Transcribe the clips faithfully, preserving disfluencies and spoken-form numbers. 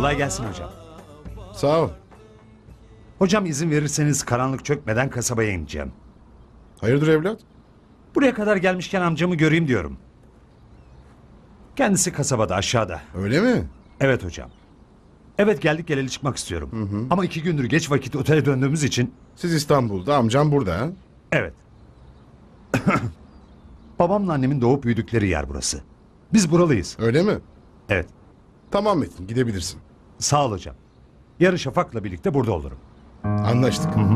Kolay gelsin hocam. Sağ ol. Hocam izin verirseniz karanlık çökmeden kasabaya ineceğim. Hayırdır evlat? Buraya kadar gelmişken amcamı göreyim diyorum. Kendisi kasabada aşağıda. Öyle mi? Evet hocam. Evet geldik geleli çıkmak istiyorum. Hı hı. Ama iki gündür geç vakit otele döndüğümüz için... Siz İstanbul'da, amcam burada ha? Evet. Babamla annemin doğup büyüdükleri yer burası. Biz buralıyız. Öyle mi? Evet. Tamam Metin, gidebilirsin. Sağ ol hocam. Yarın Şafak'la birlikte burada olurum. Anlaştık. Hı hı.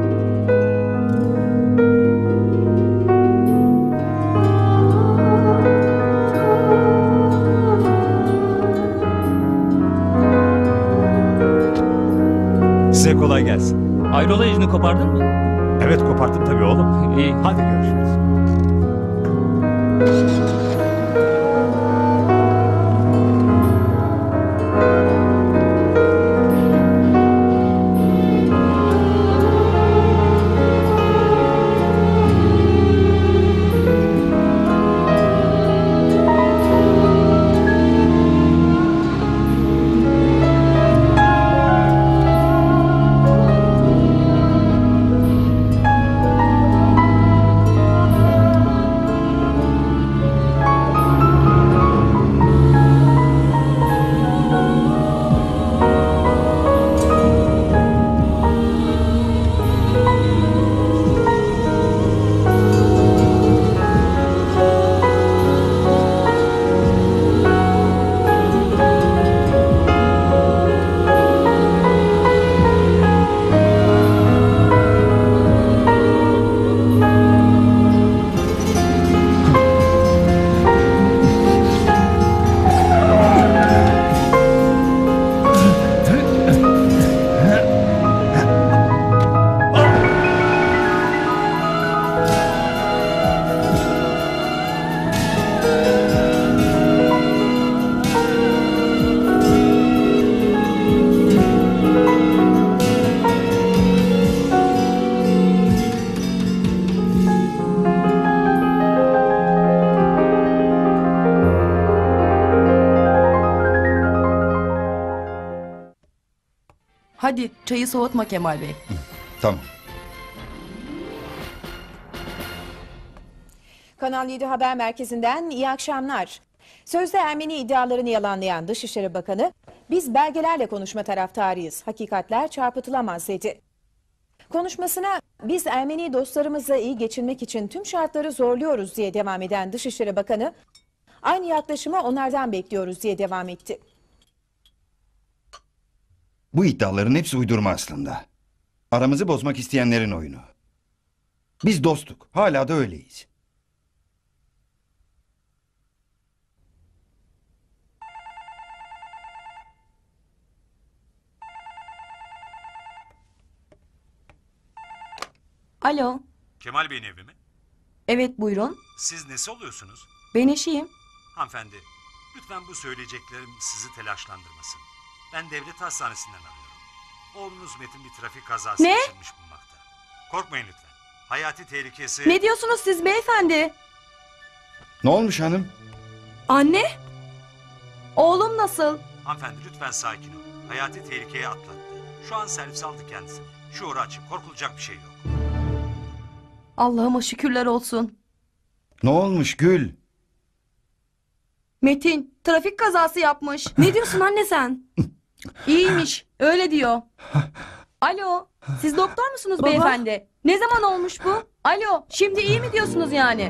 Size kolay gelsin. Hayrola izni kopardın mı? Evet koparttım tabii oğlum. İyi. Hadi görüşürüz. Hadi çayı soğutma Kemal Bey. Tamam. Kanal yedi Haber Merkezi'nden iyi akşamlar. Sözde Ermeni iddialarını yalanlayan Dışişleri Bakanı, biz belgelerle konuşma taraftarıyız, hakikatler çarpıtılamaz dedi. Konuşmasına biz Ermeni dostlarımızla iyi geçinmek için tüm şartları zorluyoruz diye devam eden Dışişleri Bakanı, aynı yaklaşımı onlardan bekliyoruz diye devam etti. Bu iddiaların hepsi uydurma aslında. Aramızı bozmak isteyenlerin oyunu. Biz dostuk, hala da öyleyiz. Alo. Kemal Bey'in evi mi? Evet buyurun. Siz nesi oluyorsunuz? Ben eşiyim. Hanımefendi, lütfen bu söyleyeceklerim sizi telaşlandırmasın. Ben devlet hastanesinden arıyorum. Oğlunuz Metin bir trafik kazası Ne? geçirmiş bulunmakta. Korkmayın lütfen. Hayati tehlikesi... Ne diyorsunuz siz beyefendi? Ne olmuş hanım? Anne? Oğlum nasıl? Hanımefendi lütfen sakin olun. Hayati tehlikeye atlattı. Şu an servise aldık kendisini. Şuuru açık, korkulacak bir şey yok. Allah'ıma şükürler olsun. Ne olmuş Gül? Metin trafik kazası yapmış. Ne diyorsun anne sen? İyiymiş öyle diyor. Alo siz doktor musunuz Baba. beyefendi? Ne zaman olmuş bu? Alo şimdi iyi mi diyorsunuz yani?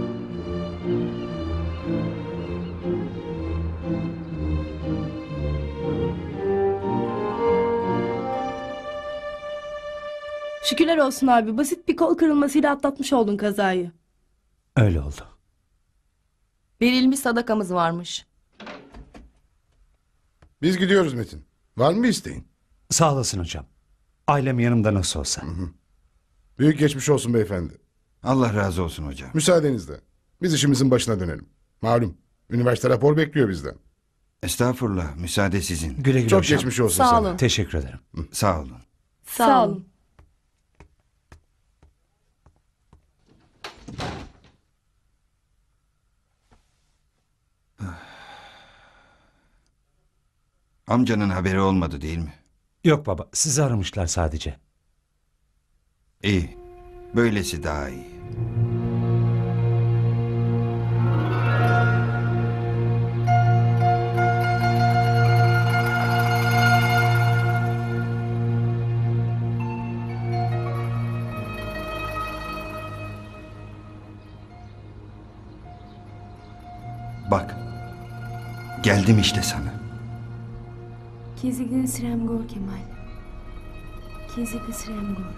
Şükürler olsun abi. Basit bir kol kırılmasıyla atlatmış oldun kazayı. Öyle oldu. Verilmiş sadakamız varmış. Biz gidiyoruz Metin. Var mı bir isteğin? Sağ olasın hocam. Ailem yanımda nasıl olsa. Hı hı. Büyük geçmiş olsun beyefendi. Allah razı olsun hocam. Müsaadenizle. Biz işimizin başına dönelim. Malum, üniversite rapor bekliyor bizden. Estağfurullah, müsaade sizin. Güle güle Çok hocam. geçmiş olsun Sağ sana. olun. Teşekkür ederim. Sağ olun. Sağ olun. Amcanın haberi olmadı değil mi? Yok baba, sizi aramışlar sadece. İyi. Böylesi daha iyi. Bak. Geldim işte sana. Kizigin Sremgor Kemal. Kizigin Sremgor.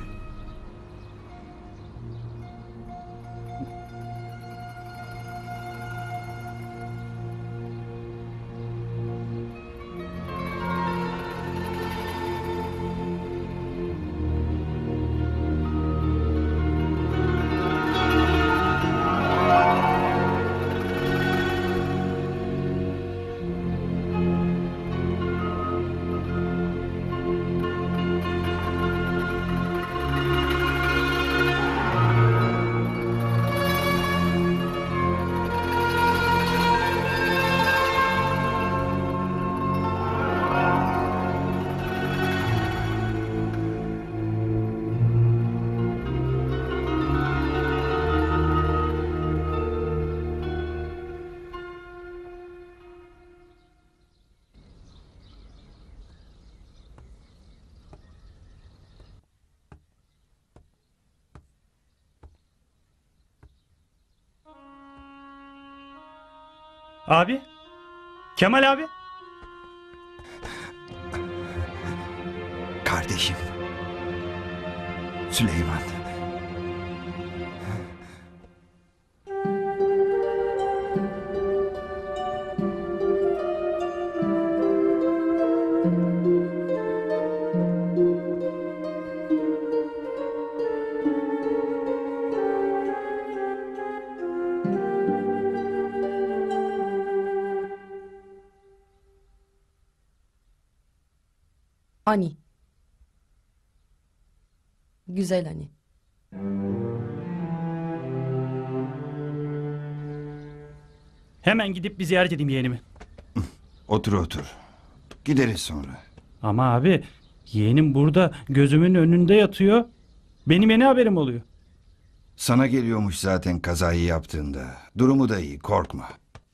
Abi? Kemal abi? Kardeşim. Süleyman. Ani. Güzel Ani. Hemen gidip bir ziyaret edeyim yeğenimi. Otur otur. Gideriz sonra. Ama abi yeğenim burada gözümün önünde yatıyor. Benim yeni haberim oluyor. Sana geliyormuş zaten kazayı yaptığında. Durumu da iyi, korkma.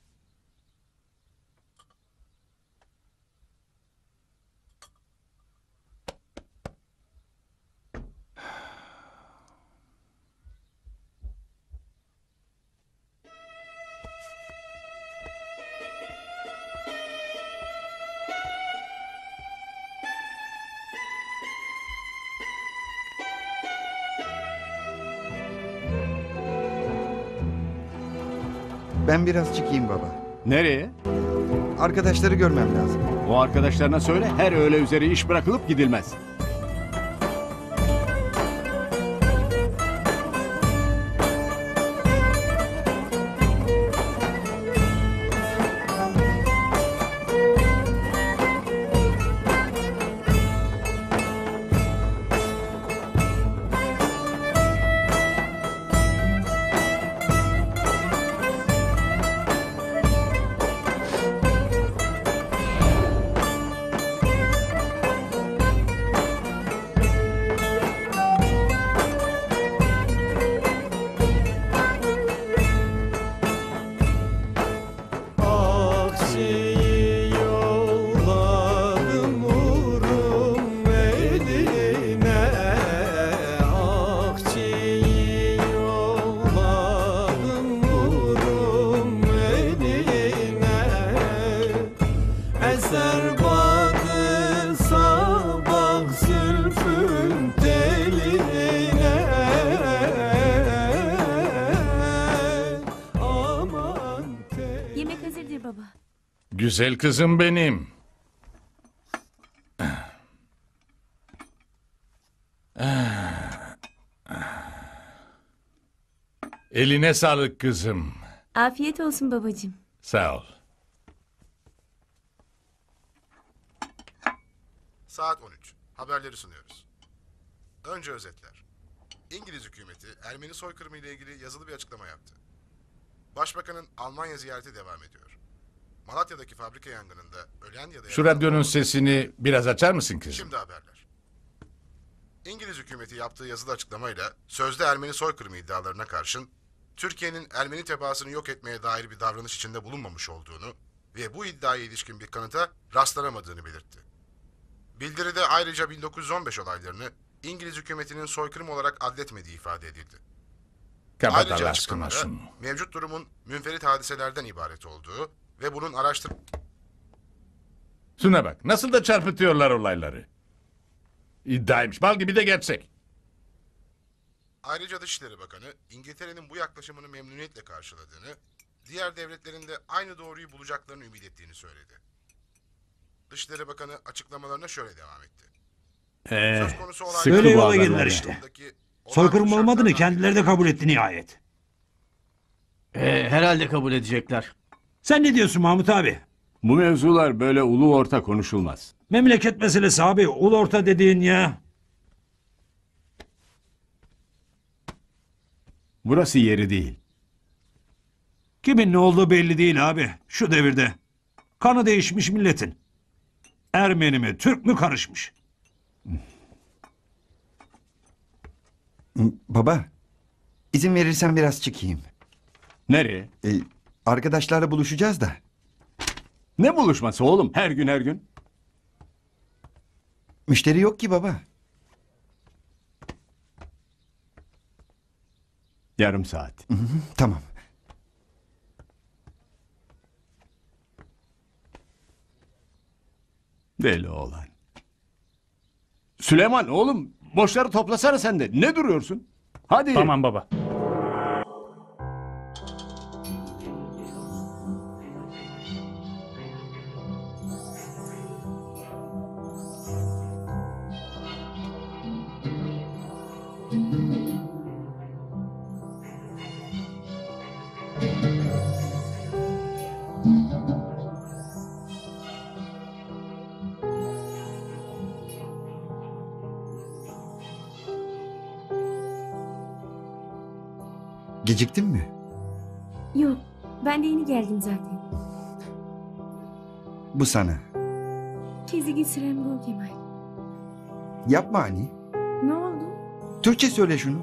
Ben biraz çıkayım baba. Nereye? Arkadaşları görmem lazım. O arkadaşlarına söyle, her öğle üzeri iş bırakılıp gidilmez. Yemek hazırdır baba. Güzel kızım benim. Eline sağlık kızım. Afiyet olsun babacığım. Sağ ol. Saat on üç. Haberleri sunuyoruz. Önce özetler. İngiliz hükümeti Ermeni soykırımı ile ilgili yazılı bir açıklama yaptı. Başbakanın Almanya ziyareti devam ediyor. Malatya'daki fabrika yangınında ölen ya da Şu yaralı radyonun olmayan- sesini biraz açar mısın kızım? Şimdi haberler. İngiliz hükümeti yaptığı yazılı açıklamayla sözde Ermeni soykırımı iddialarına karşın Türkiye'nin Ermeni tebaasını yok etmeye dair bir davranış içinde bulunmamış olduğunu ve bu iddiaya ilişkin bir kanıta rastlanamadığını belirtti. Bildiride ayrıca bin dokuz yüz on beş olaylarını İngiliz hükümetinin soykırım olarak adletmediği ifade edildi. Kapat Ayrıca Allah aşkına açıklamada şunu. mevcut durumun münferit hadiselerden ibaret olduğu ve bunun araştır... Şuna bak nasıl da çarpıtıyorlar olayları. İddiaymış bal gibi de gerçek. Ayrıca Dışişleri Bakanı İngiltere'nin bu yaklaşımını memnuniyetle karşıladığını, diğer devletlerin de aynı doğruyu bulacaklarını ümit ettiğini söyledi. Dışişleri Bakanı açıklamalarına şöyle devam etti. Ee, Söz konusu olan böyle yola geldiler işte. Soykırım olmadığını kendileri de kabul etti nihayet. Ee, herhalde kabul edecekler. Sen ne diyorsun Mahmut abi? Bu mevzular böyle ulu orta konuşulmaz. Memleket meselesi abi. Ulu orta dediğin ya. Burası yeri değil. Kimin ne olduğu belli değil abi. Şu devirde. Kanı değişmiş milletin. Ermeni mi, Türk mü karışmış. Baba, izin verirsen biraz çıkayım. Nereye? Ee, arkadaşlarla buluşacağız da. Ne buluşması oğlum her gün her gün? Müşteri yok ki baba. Yarım saat. Hı hı, tamam. Deli oğlan. Süleyman oğlum boşları toplasana sen de. Ne duruyorsun? Hadi. Tamam baba. Geciktin mi? Yok, ben de yeni geldim zaten. Bu sana. Çizgi sürem bu Kemal. Yapma hani. Ne oldu? Türkçe söyle şunu.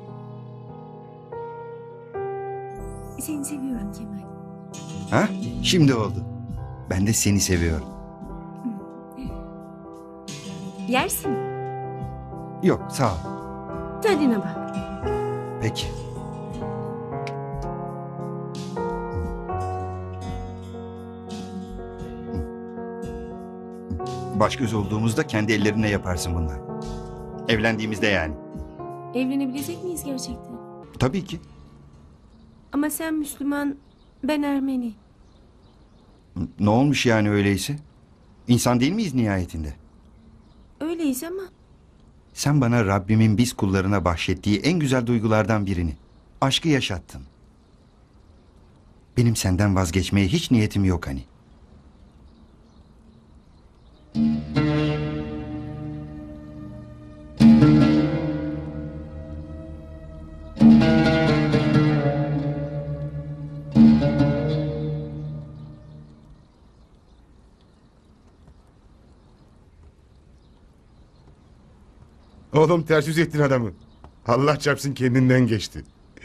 Seni seviyorum Kemal. Ha? Şimdi oldu. Ben de seni seviyorum. Yersin. Yok, sağ ol. Tadına bak. Peki. Baş göz olduğumuzda kendi ellerinle yaparsın bunlar. Evlendiğimizde yani. Evlenebilecek miyiz gerçekten? Tabii ki. Ama sen Müslüman, ben Ermeni. Ne olmuş yani öyleyse? İnsan değil miyiz nihayetinde? Öyleyiz ama Sen bana Rabbimin biz kullarına bahşettiği en güzel duygulardan birini, aşkı yaşattın. Benim senden vazgeçmeye hiç niyetim yok hani. Oğlum ters yüz ettin adamı. Allah çarpsın kendinden geçti.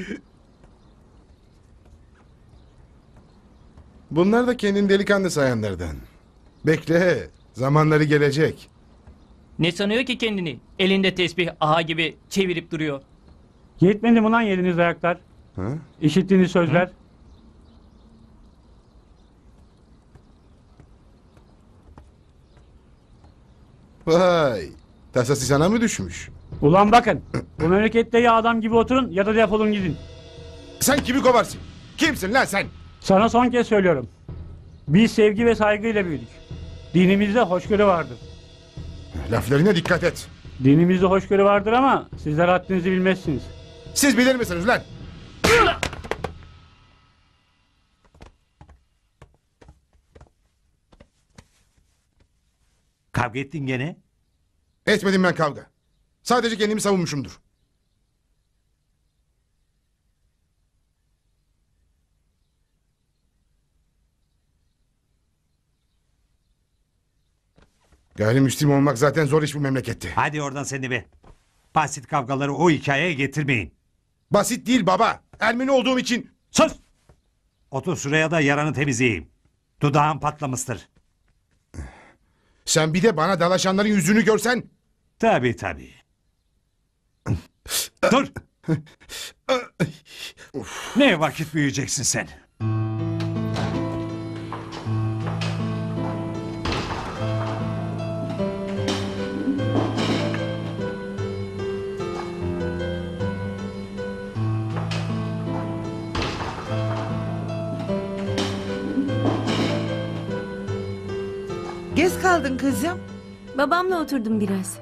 Bunlar da kendini delikanlı sayanlardan. Bekle, zamanları gelecek. Ne sanıyor ki kendini? Elinde tesbih aha gibi çevirip duruyor. Yetmedi mi lan yediğiniz ayaklar? Ha? İşittiğiniz sözler? Vay, tasası sana mı düşmüş? Ulan bakın, bu memlekette ya adam gibi oturun ya da defolun gidin. Sen kimi kovarsın? Kimsin lan sen? Sana son kez söylüyorum. Biz sevgi ve saygıyla büyüdük. Dinimizde hoşgörü vardır. Laflarına dikkat et. Dinimizde hoşgörü vardır ama sizler haddinizi bilmezsiniz. Siz bilir misiniz lan? Kavga ettin gene. Etmedim ben kavga. Sadece kendimi savunmuşumdur. Gayrimüslim olmak zaten zor iş bu memlekette. Hadi oradan seni be. Basit kavgaları o hikayeye getirmeyin. Basit değil baba. Ermeni olduğum için. Sus! Otur şuraya da yaranı temizleyeyim. Dudağın patlamıştır. Sen bir de bana dalaşanların yüzünü görsen. Tabii tabii. Dur! Ne vakit büyüyeceksin sen? Geç kaldın kızım. Babamla oturdum biraz.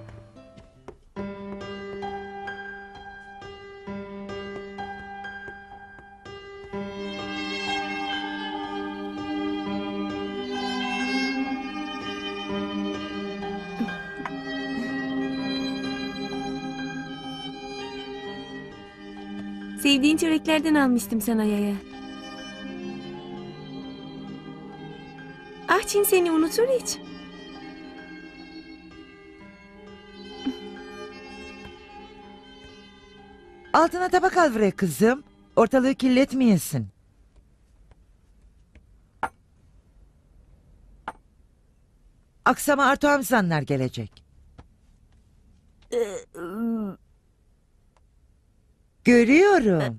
Sevdiğin çöreklerden almıştım sana yaya. Ah Çin seni unutur hiç. Altına tabak al buraya kızım. Ortalığı kirletmeyesin. Akşama Artu amcanlar gelecek. Görüyorum.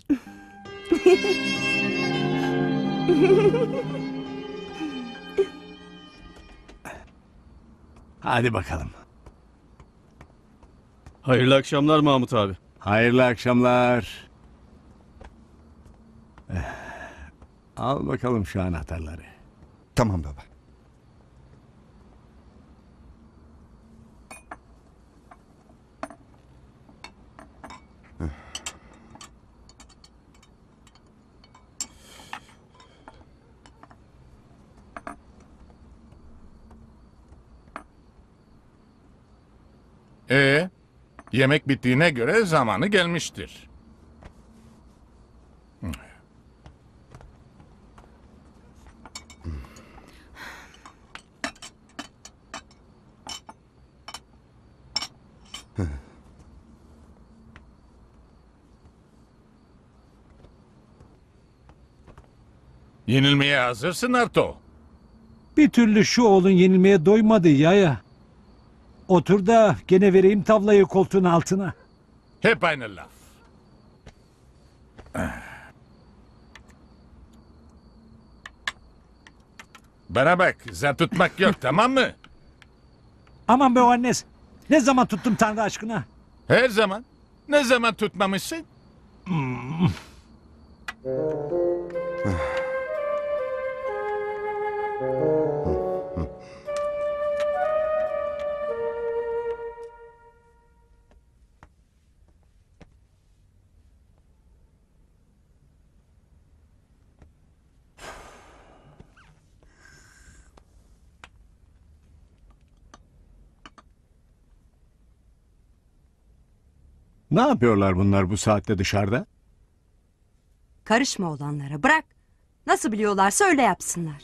Hadi bakalım. Hayırlı akşamlar Mahmut abi. Hayırlı akşamlar. Eh, Al bakalım şu anahtarları. Tamam baba. Ee, yemek bittiğine göre zamanı gelmiştir. Yenilmeye hazırsın Arto. Bir türlü şu oğlun yenilmeye doymadı yaya. Otur da gene vereyim tavlayı koltuğun altına. Hep aynı laf. Bana bak, zar tutmak yok, tamam mı? Aman be o annes. Ne zaman tuttum Tanrı aşkına? Her zaman. Ne zaman tutmamışsın? Hmm. Ne yapıyorlar bunlar bu saatte dışarıda? Karışma olanlara, bırak. Nasıl biliyorlarsa öyle yapsınlar.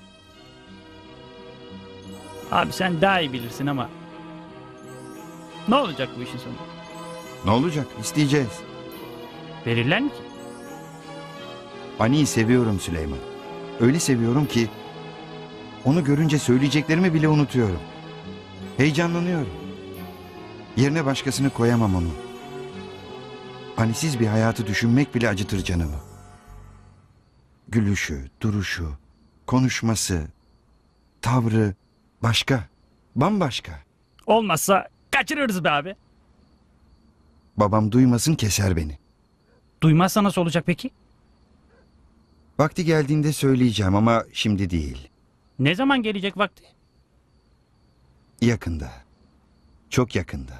Abi sen daha iyi bilirsin ama. Ne olacak bu işin sonu? Ne olacak? İsteyeceğiz. Verirler mi ki? Ani'yi seviyorum Süleyman. Öyle seviyorum ki onu görünce söyleyeceklerimi bile unutuyorum. Heyecanlanıyorum. Yerine başkasını koyamam onu. Anisiz bir hayatı düşünmek bile acıtır canımı. Gülüşü, duruşu, konuşması, tavrı başka, bambaşka. Olmazsa kaçırırız be abi. Babam duymasın keser beni. Duymazsa nasıl olacak peki? Vakti geldiğinde söyleyeceğim ama şimdi değil. Ne zaman gelecek vakti? Yakında. Çok yakında.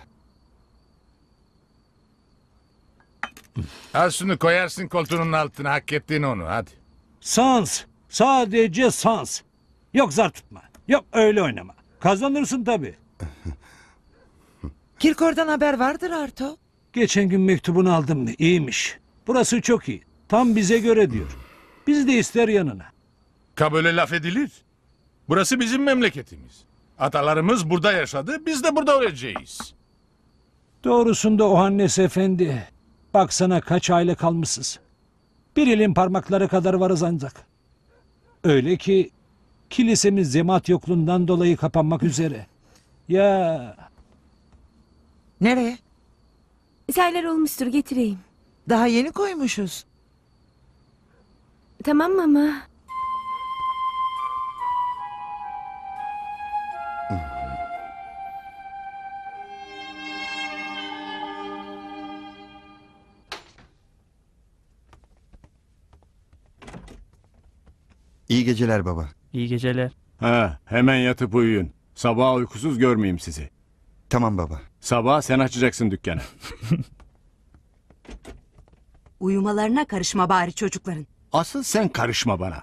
Al şunu koyarsın koltuğunun altına, hak ettin onu, hadi. Sans. Sadece sans. Yok zar tutma. Yok öyle oynama. Kazanırsın tabii. Kirkor'dan haber vardır Arto. Geçen gün mektubunu aldım. İyiymiş. Burası çok iyi. Tam bize göre diyor. Biz de ister yanına. Kabule laf edilir. Burası bizim memleketimiz. Atalarımız burada yaşadı, biz de burada öleceğiz. Doğrusunda o Hannes efendi. Baksana kaç aile kalmışsız. Bir elin parmakları kadar varız ancak. Öyle ki kilisemiz cemaat yokluğundan dolayı kapanmak üzere. Ya Nereye? Saylar olmuştur, getireyim. Daha yeni koymuşuz. Tamam mı ama? İyi geceler baba. İyi geceler. Ha, hemen yatıp uyuyun. Sabah uykusuz görmeyeyim sizi. Tamam baba. Sabah sen açacaksın dükkanı. Uyumalarına karışma bari çocukların. Asıl sen karışma bana.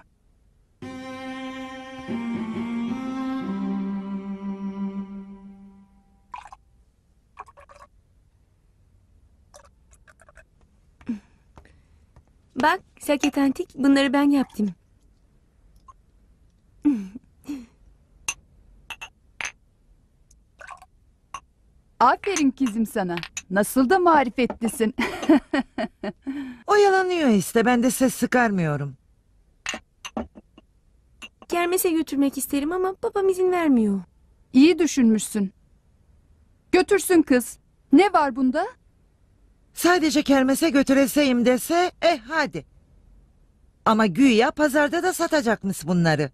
Bak Saket Antik, bunları ben yaptım. Aferin kızım sana. Nasıl da marifetlisin. Oyalanıyor işte, ben de ses çıkarmıyorum. Kermese götürmek isterim ama babam izin vermiyor. İyi düşünmüşsün. Götürsün kız. Ne var bunda? Sadece kermese götüreseyim dese, eh hadi. Ama güya pazarda da satacakmış bunları.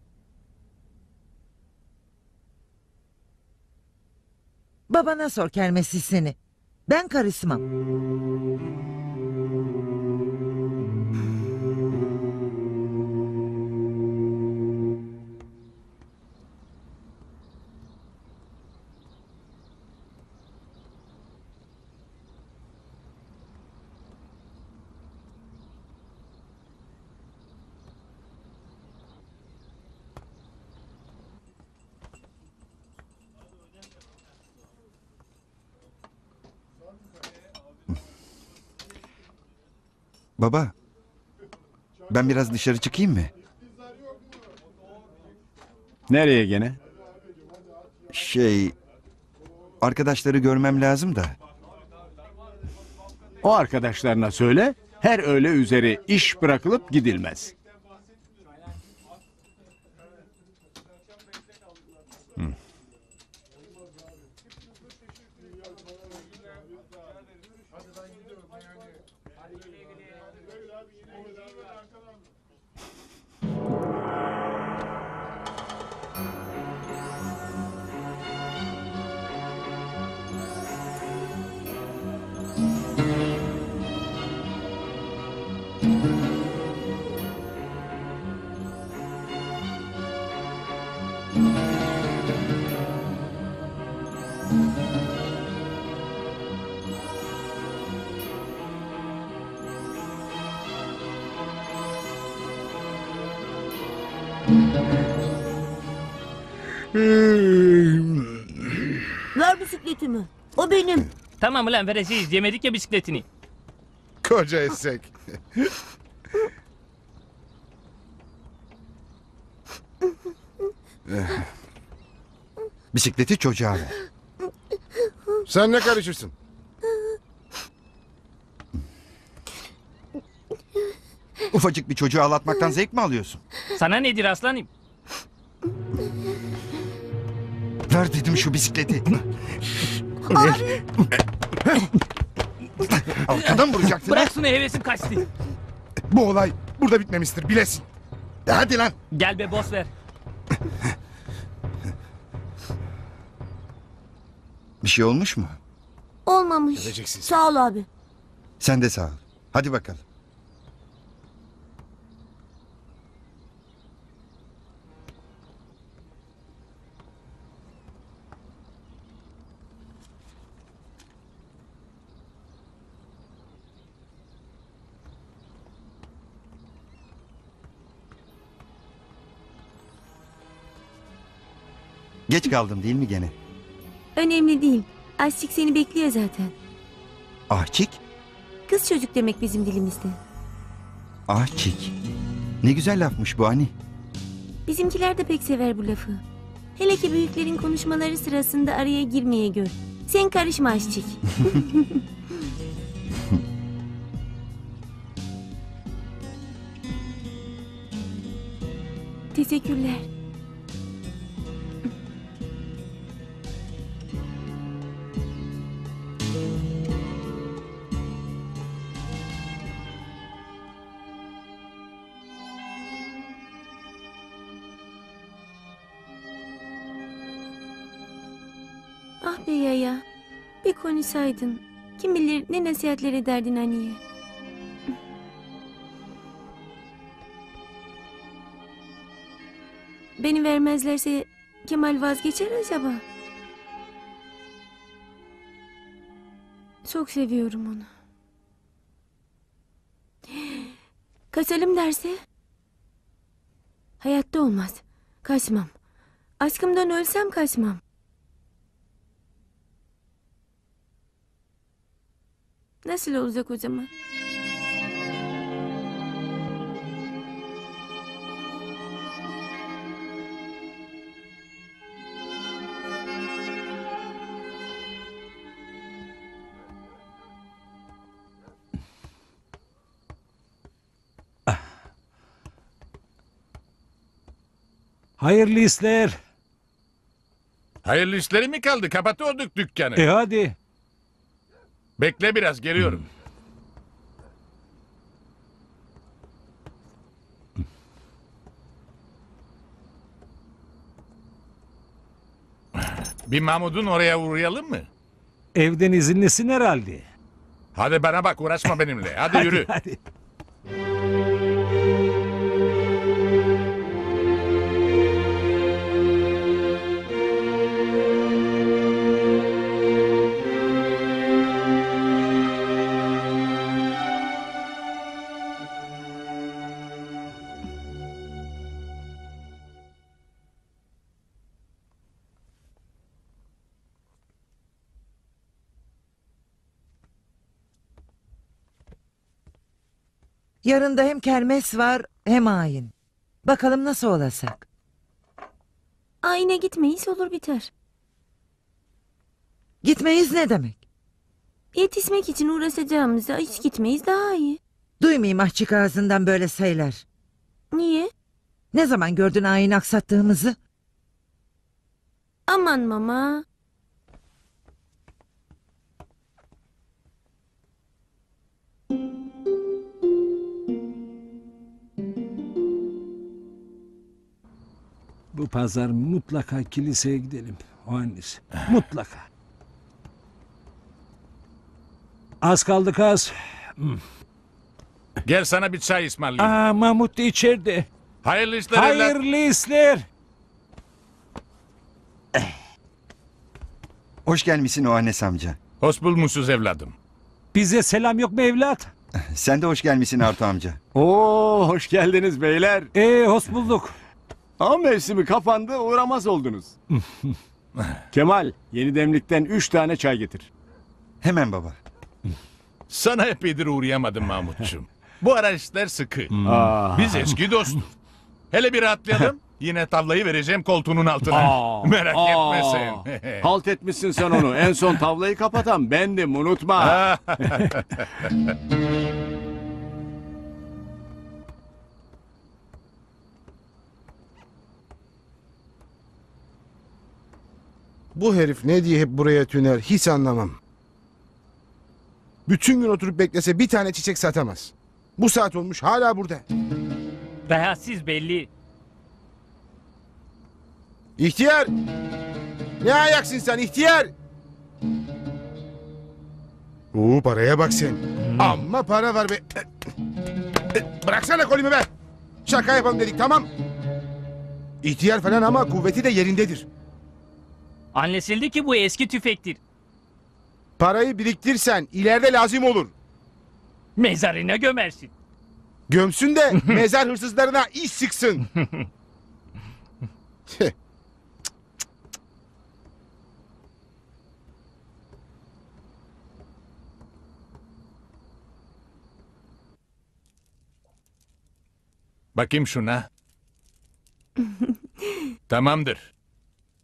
Babana sor kermesisini. Ben karışmam. Baba, ben biraz dışarı çıkayım mı? Nereye gene? Şey, arkadaşları görmem lazım da. O arkadaşlarına söyle, her öğle üzeri iş bırakılıp gidilmez. Hı. Ver bisikletimi. O benim. Tamam ulan vereceğiz. Yemedik ya bisikletini. Koca esek. Bisikleti çocuğa ver. Sen ne karışırsın? Ufacık bir çocuğu ağlatmaktan zevk mi alıyorsun? Sana nedir aslanım? Ver dedim şu bisikleti. Abi. Arkadan vuracaksın. Bırak şunu, hevesim kaçtı. Bu olay burada bitmemiştir, bilesin. Hadi lan. Gel be boss ver. Bir şey olmuş mu? Olmamış. Geleceksin. Sağ ol abi. Sen de sağ ol. Hadi bakalım. Geç kaldım değil mi gene? Önemli değil. Aşçık seni bekliyor zaten. Ahçik? Kız çocuk demek bizim dilimizde. Ahçik. Ne güzel lafmış bu hani. Bizimkiler de pek sever bu lafı. Hele ki büyüklerin konuşmaları sırasında araya girmeye gör. Sen karışma aşçık. Teşekkürler. Ah be yaya. Bir konuşsaydın. Kim bilir ne nasihatler ederdin anneye. Beni vermezlerse Kemal vazgeçer acaba? Çok seviyorum onu. Kaçalım derse? Hayatta olmaz. Kaçmam. Aşkımdan ölsem kaçmam. Nasıl olacak o zaman? Hayırlı işler. Hayırlı işleri mi kaldı? Kapatıyorduk dükkanı. E hadi. Bekle biraz geliyorum. Bir Mahmud'un oraya uğrayalım mı? Evden izinlisin herhalde. Hadi bana bak, uğraşma benimle. Hadi, Hadi, yürü. hadi. Yarın da hem kermes var hem ayin. Bakalım nasıl olasak. Ayine gitmeyiz olur biter. Gitmeyiz ne demek? Yetişmek için uğraşacağımıza hiç gitmeyiz daha iyi. Duymayayım ahçık ağzından böyle sayılar. Niye? Ne zaman gördün ayin aksattığımızı? Aman mama. Bu pazar mutlaka kiliseye gidelim. O annesi. Mutlaka. Az kaldık az. Hmm. Gel sana bir çay ısmarlayayım. Aa, Mahmut da içeride. Hayırlı işler evlat. Hayırlı işler. Hoş gelmişsin o annes amca. Hoş bulmuşuz evladım. Bize selam yok mu evlat? Sen de hoş gelmişsin Artu amca. Oo, hoş geldiniz beyler. Ee, hoş bulduk. Av mevsimi kapandı, uğramaz oldunuz. Kemal, yeni demlikten üç tane çay getir. Hemen baba. Sana epeydir uğrayamadım Mahmutçum. Bu ara işler sıkı. Aa. Biz eski dostuz. Hele bir rahatlayalım. Yine tavlayı vereceğim koltuğunun altına. Aa, Merak aa. etme sen. Halt etmişsin sen onu. En son tavlayı kapatan bendim, unutma. Bu herif ne diye hep buraya tüner hiç anlamam. Bütün gün oturup beklese bir tane çiçek satamaz. Bu saat olmuş hala burada. Rahatsız belli. İhtiyar! Ne ayaksın sen ihtiyar? Oo paraya bak sen. Amma para var be. Bıraksana kolimi be. Şaka yapalım dedik tamam. İhtiyar falan ama kuvveti de yerindedir. Anlaşıldı ki bu eski tüfektir. Parayı biriktirsen ileride lazım olur. Mezarına gömersin. Gömsün de mezar hırsızlarına iş sıksın. Bakayım şuna. Tamamdır.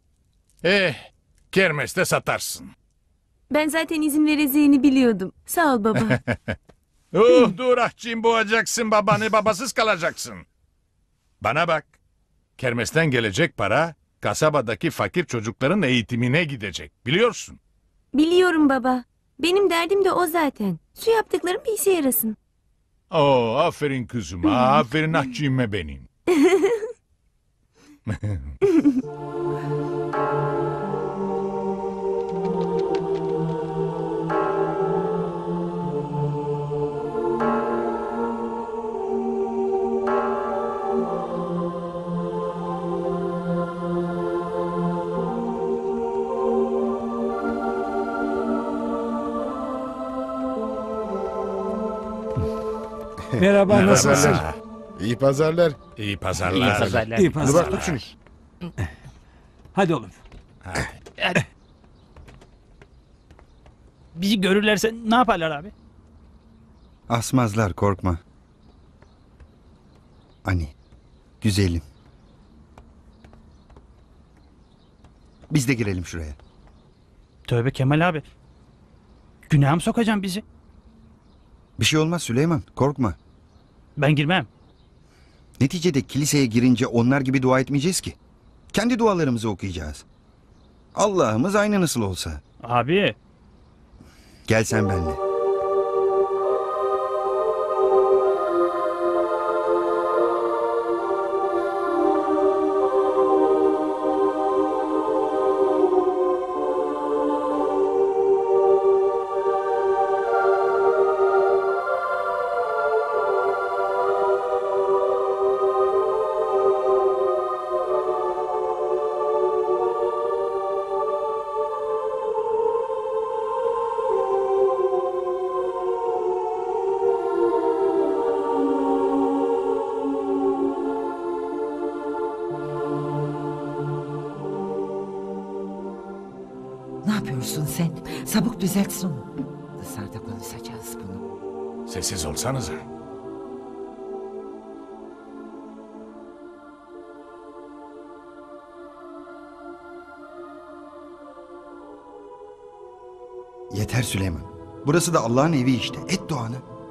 Eh, kermeste satarsın. Ben zaten izin vereceğini biliyordum. Sağ ol baba. Oh dur ahçıyım, boğacaksın babanı, babasız kalacaksın. Bana bak. Kermesten gelecek para kasabadaki fakir çocukların eğitimine gidecek. Biliyorsun. Biliyorum baba. Benim derdim de o zaten. Şu yaptıklarım bir işe yarasın. Oo, aferin kızıma, aferin ahçıyıma benim. Merhaba, nasılsın? İyi pazarlar. İyi pazarlar. İyi pazarlar. İyi Hadi pazarlar. bak tut şunu. Hadi oğlum. Hadi. Bizi görürlerse ne yaparlar abi? Asmazlar, korkma. Ani, güzelim. Biz de girelim şuraya. Tövbe Kemal abi. Günaha mı sokacaksın bizi? Bir şey olmaz Süleyman, korkma. Ben girmem. Neticede kiliseye girince onlar gibi dua etmeyeceğiz ki. Kendi dualarımızı okuyacağız. Allah'ımız aynı nasıl olsa. Abi. Gel sen benimle. Ne yapıyorsun sen? Sabuk düzelt şunu. Dışarıda konuşacağız bunu. Sessiz olsanıza. Yeter Süleyman. Burası da Allah'ın evi işte. Et duanı.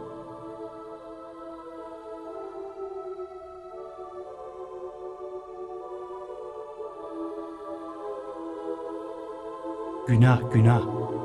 Günah, günah.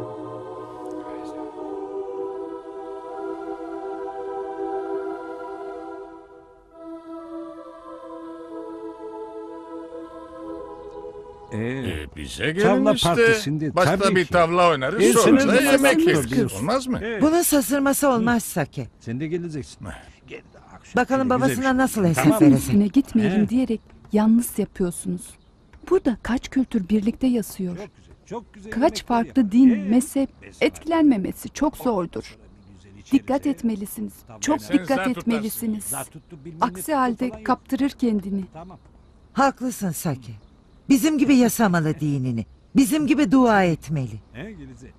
Ee, bize gelin tavla işte. partisinde Başta tabii bir ki. tavla oynarız, E, sonra senin da de yemek masasını yeriz. biliyorsun. Olmaz mı? Bunun sasırması olmaz Saki. Sen de geleceksin. Bakalım Güzel bir babasına şey. nasıl hesap Tamam. verecek. Üstüne gitmeyelim He. diyerek yanlış yapıyorsunuz. Burada kaç kültür birlikte yaşıyor. Çok güzel Kaç yemekler farklı yapar. din, Ee, mezhep etkilenmemesi çok zordur. Dikkat etmelisiniz. Çok Sen dikkat zar etmelisiniz. Zar tuttu, bilmem ne Aksi tuttu halde falan kaptırır kendini. Tamam. Haklısın Saki. Bizim gibi yaşamalı dinini. Bizim gibi dua etmeli. He gelecek.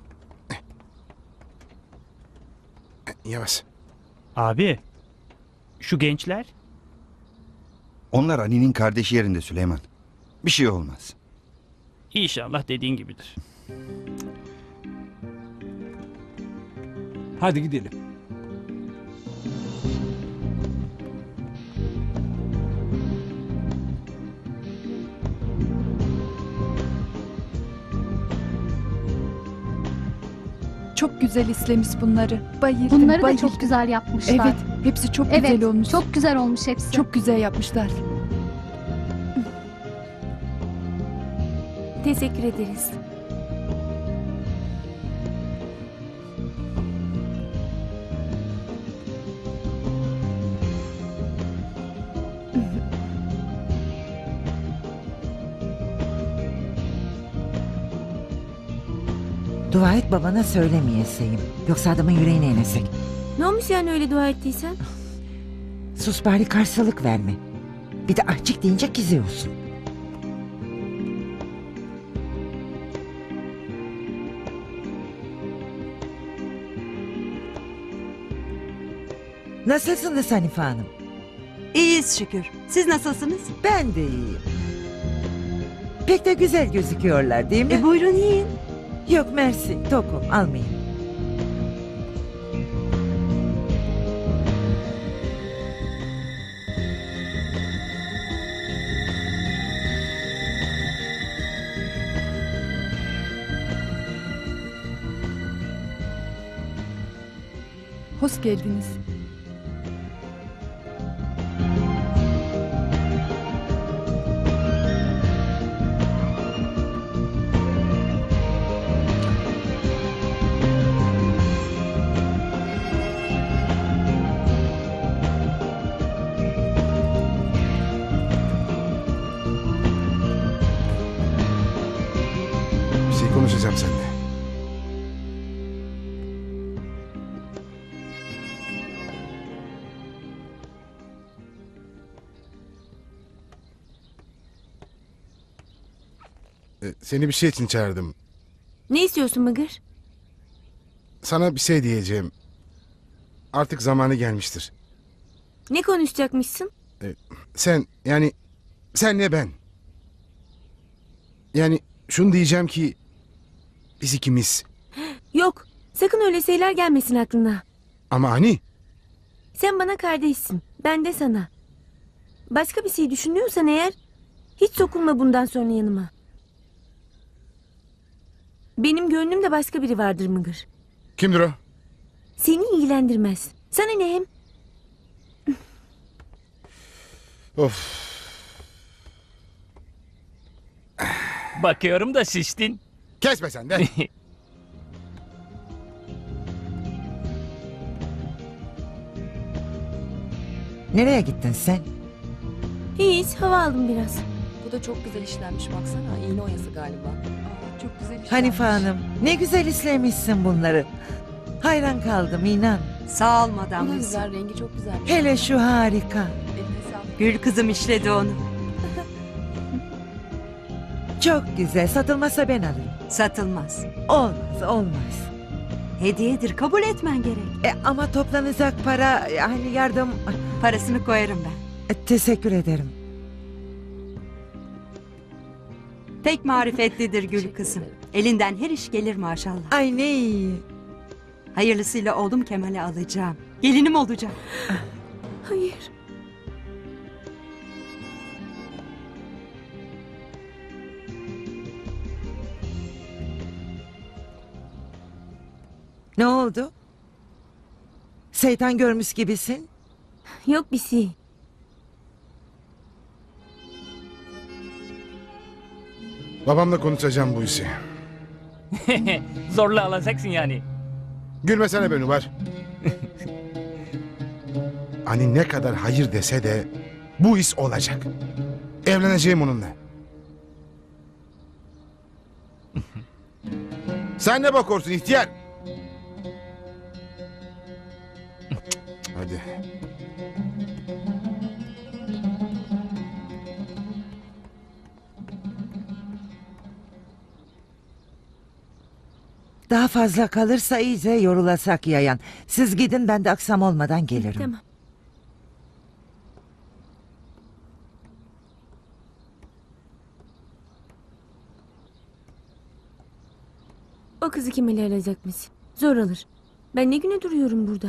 Yemez. Abi. Şu gençler. Onlar Ali'nin kardeşi yerinde Süleyman. Bir şey olmaz. İnşallah dediğin gibidir. Hadi gidelim. Çok güzel işlemiş bunları. Bayıldım, Bunları da bayıldım. çok güzel yapmışlar. Evet, hepsi çok Evet, güzel olmuş. çok güzel olmuş hepsi. Çok güzel yapmışlar. Teşekkür ederiz. Dua et babana söylemeyeseyim. Yoksa adamın yüreğine inesek. Ne olmuş yani öyle dua ettiysen? Sus bari karşılık verme. Bir de ahçık deyince kızıyorsun. Nasılsınız Hanife Hanım? İyiyiz şükür. Siz nasılsınız? Ben de iyiyim. Pek de güzel gözüküyorlar değil mi? E buyurun yiyin. Yok mersi, tokum almayayım. Hoş geldiniz. Bir şey konuşacağım seninle. Ee, Seni bir şey için çağırdım. Ne istiyorsun Mıgır? Sana bir şey diyeceğim. Artık zamanı gelmiştir. Ne konuşacakmışsın? Ee, Sen yani senle ben. Yani şunu diyeceğim ki biz ikimiz. Yok, sakın öyle şeyler gelmesin aklına. Ama hani Sen bana kardeşsin, ben de sana. Başka bir şey düşünüyorsan eğer hiç sokulma bundan sonra yanıma. Benim gönlümde başka biri vardır Mıgır. kimdir o? Seni ilgilendirmez. Sana ne hem? Of. Bakıyorum da şiştin. Kesme sen de. Nereye gittin sen? Hiç, hava aldım biraz. Bu da çok güzel işlenmiş baksana. İğne oyası galiba. Aa, çok güzel işlenmiş. Hanife Hanım, ne güzel işlemişsin bunları. Hayran kaldım inan. Sağ ol Bu madam da Lucy. güzel, rengi çok güzel. Hele şu harika. Eline sağlık. Gül kızım işledi onu. Çok güzel. Satılmasa ben alırım. Satılmaz. Olmaz, olmaz. Hediyedir, kabul etmen gerek. E, ama toplanacak para, hani yardım... Parasını koyarım ben. E, teşekkür ederim. Pek marifetlidir Gül kızım. Elinden her iş gelir maşallah. Ay ne iyi. Hayırlısıyla oğlum Kemal'i alacağım. Gelinim olacak. Hayır. Ne oldu? Şeytan görmüş gibisin. Yok bir şey. Babamla konuşacağım bu işi. Zorla alacaksın yani. Gülmesene be var. Hani ne kadar hayır dese de bu iş olacak. Evleneceğim onunla. Sen ne bakıyorsun ihtiyar? Hadi. Daha fazla kalırsa iyice yorulasak yayan. Siz gidin ben de akşam olmadan gelirim. Tamam. O kızı Kemal'i alacakmış. Zor alır. Ben ne güne duruyorum burada?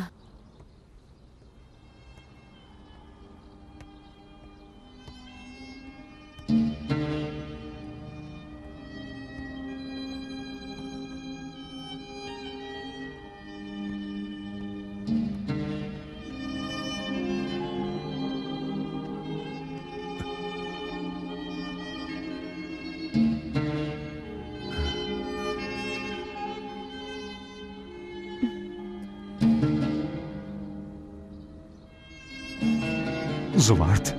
Zıvart.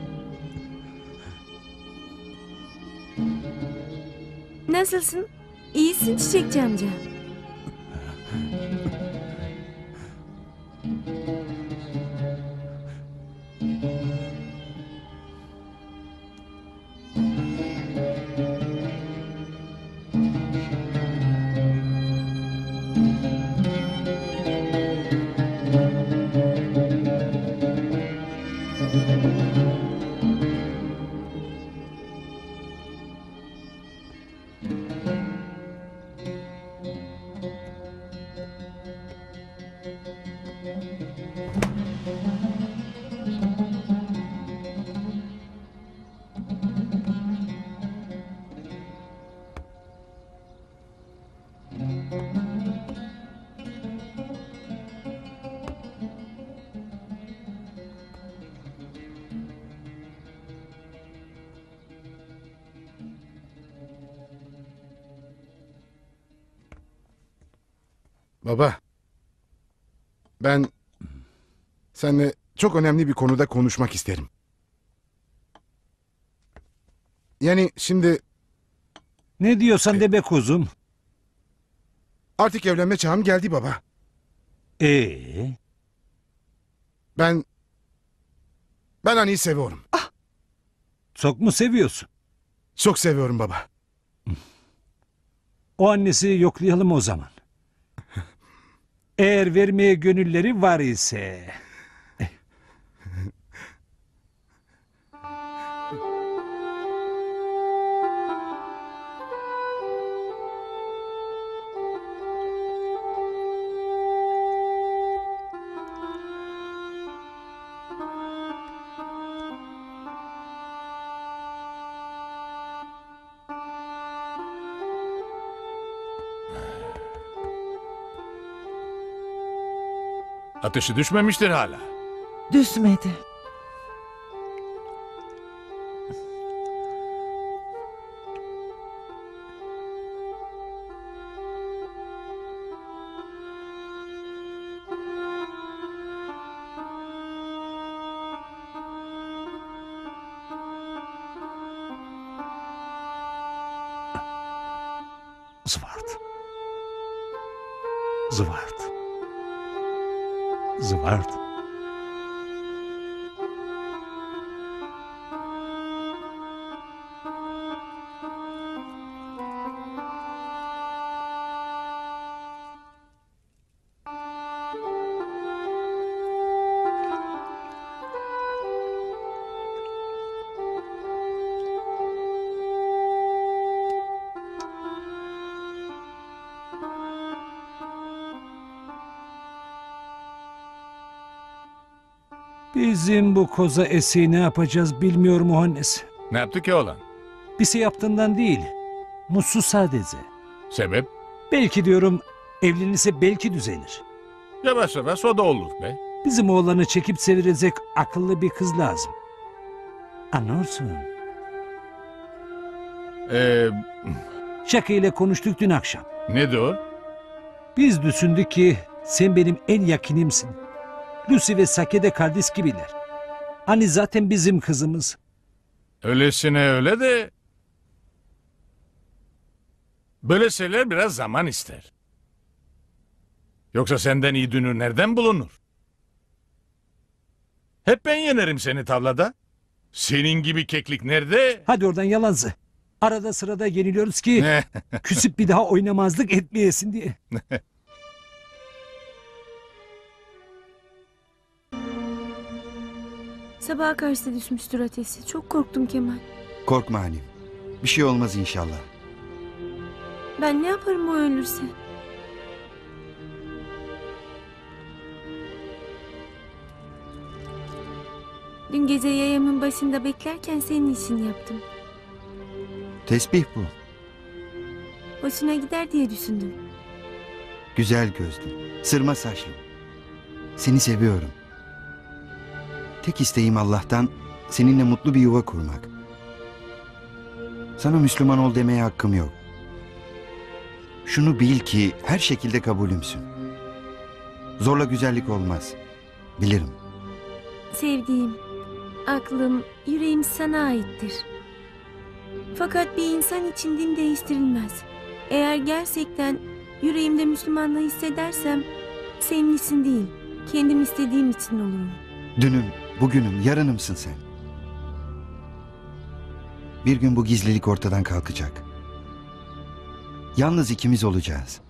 Nasılsın? İyisin Çiçekçi amca. Baba. Ben seninle çok önemli bir konuda konuşmak isterim. Yani şimdi... Ne diyorsan de be kuzum. Artık evlenme çağım geldi baba. Ee? Ben... Ben Ani'yi seviyorum. Çok mu seviyorsun? Çok seviyorum baba. O annesi yoklayalım o zaman. Eğer vermeye gönülleri var ise... Ateşi düşmemiştir hala. Düşmedi. Zwart. Zwart. Zwart. Bizim bu koza esiği ne yapacağız bilmiyorum o annesi. Ne yaptı ki oğlan? Bir şey yaptığından değil. Mutsuz sadece. Sebep? Belki diyorum evlenirse belki düzelir. Yavaş yavaş o da olur be. Bizim oğlanı çekip çevirecek akıllı bir kız lazım. Anlıyorsun. Ee, Şaka ile konuştuk dün akşam. ne diyor? Biz düşündük ki sen benim en yakınımsın. Lucy ve Sake de kardeş gibiler. Hani zaten bizim kızımız. Öylesine öyle de... Böyle şeyler biraz zaman ister. Yoksa senden iyi dünür nereden bulunur? Hep ben yenerim seni tavlada. Senin gibi keklik nerede? Hadi oradan yalancı. Arada sırada yeniliyoruz ki küsüp bir daha oynamazlık etmeyesin diye. Sabaha karşı da düşmüştür ateşi. Çok korktum Kemal. Korkma Halim. Bir şey olmaz inşallah. Ben ne yaparım o ölürse? Dün gece yayamın başında beklerken senin işini yaptım. Tesbih bu. Hoşuna gider diye düşündüm. Güzel gözlü, sırma saçlı. Seni seviyorum. Tek isteğim Allah'tan seninle mutlu bir yuva kurmak. Sana Müslüman ol demeye hakkım yok. Şunu bil ki her şekilde kabulümsün. Zorla güzellik olmaz. Bilirim. Sevdiğim, aklım, yüreğim sana aittir. Fakat bir insan için din değiştirilmez. Eğer gerçekten yüreğimde Müslümanlığı hissedersem senin için değil, kendim istediğim için olurum. Dünüm, bugünüm, yarınımsın sen. Bir gün bu gizlilik ortadan kalkacak. Yalnız ikimiz olacağız.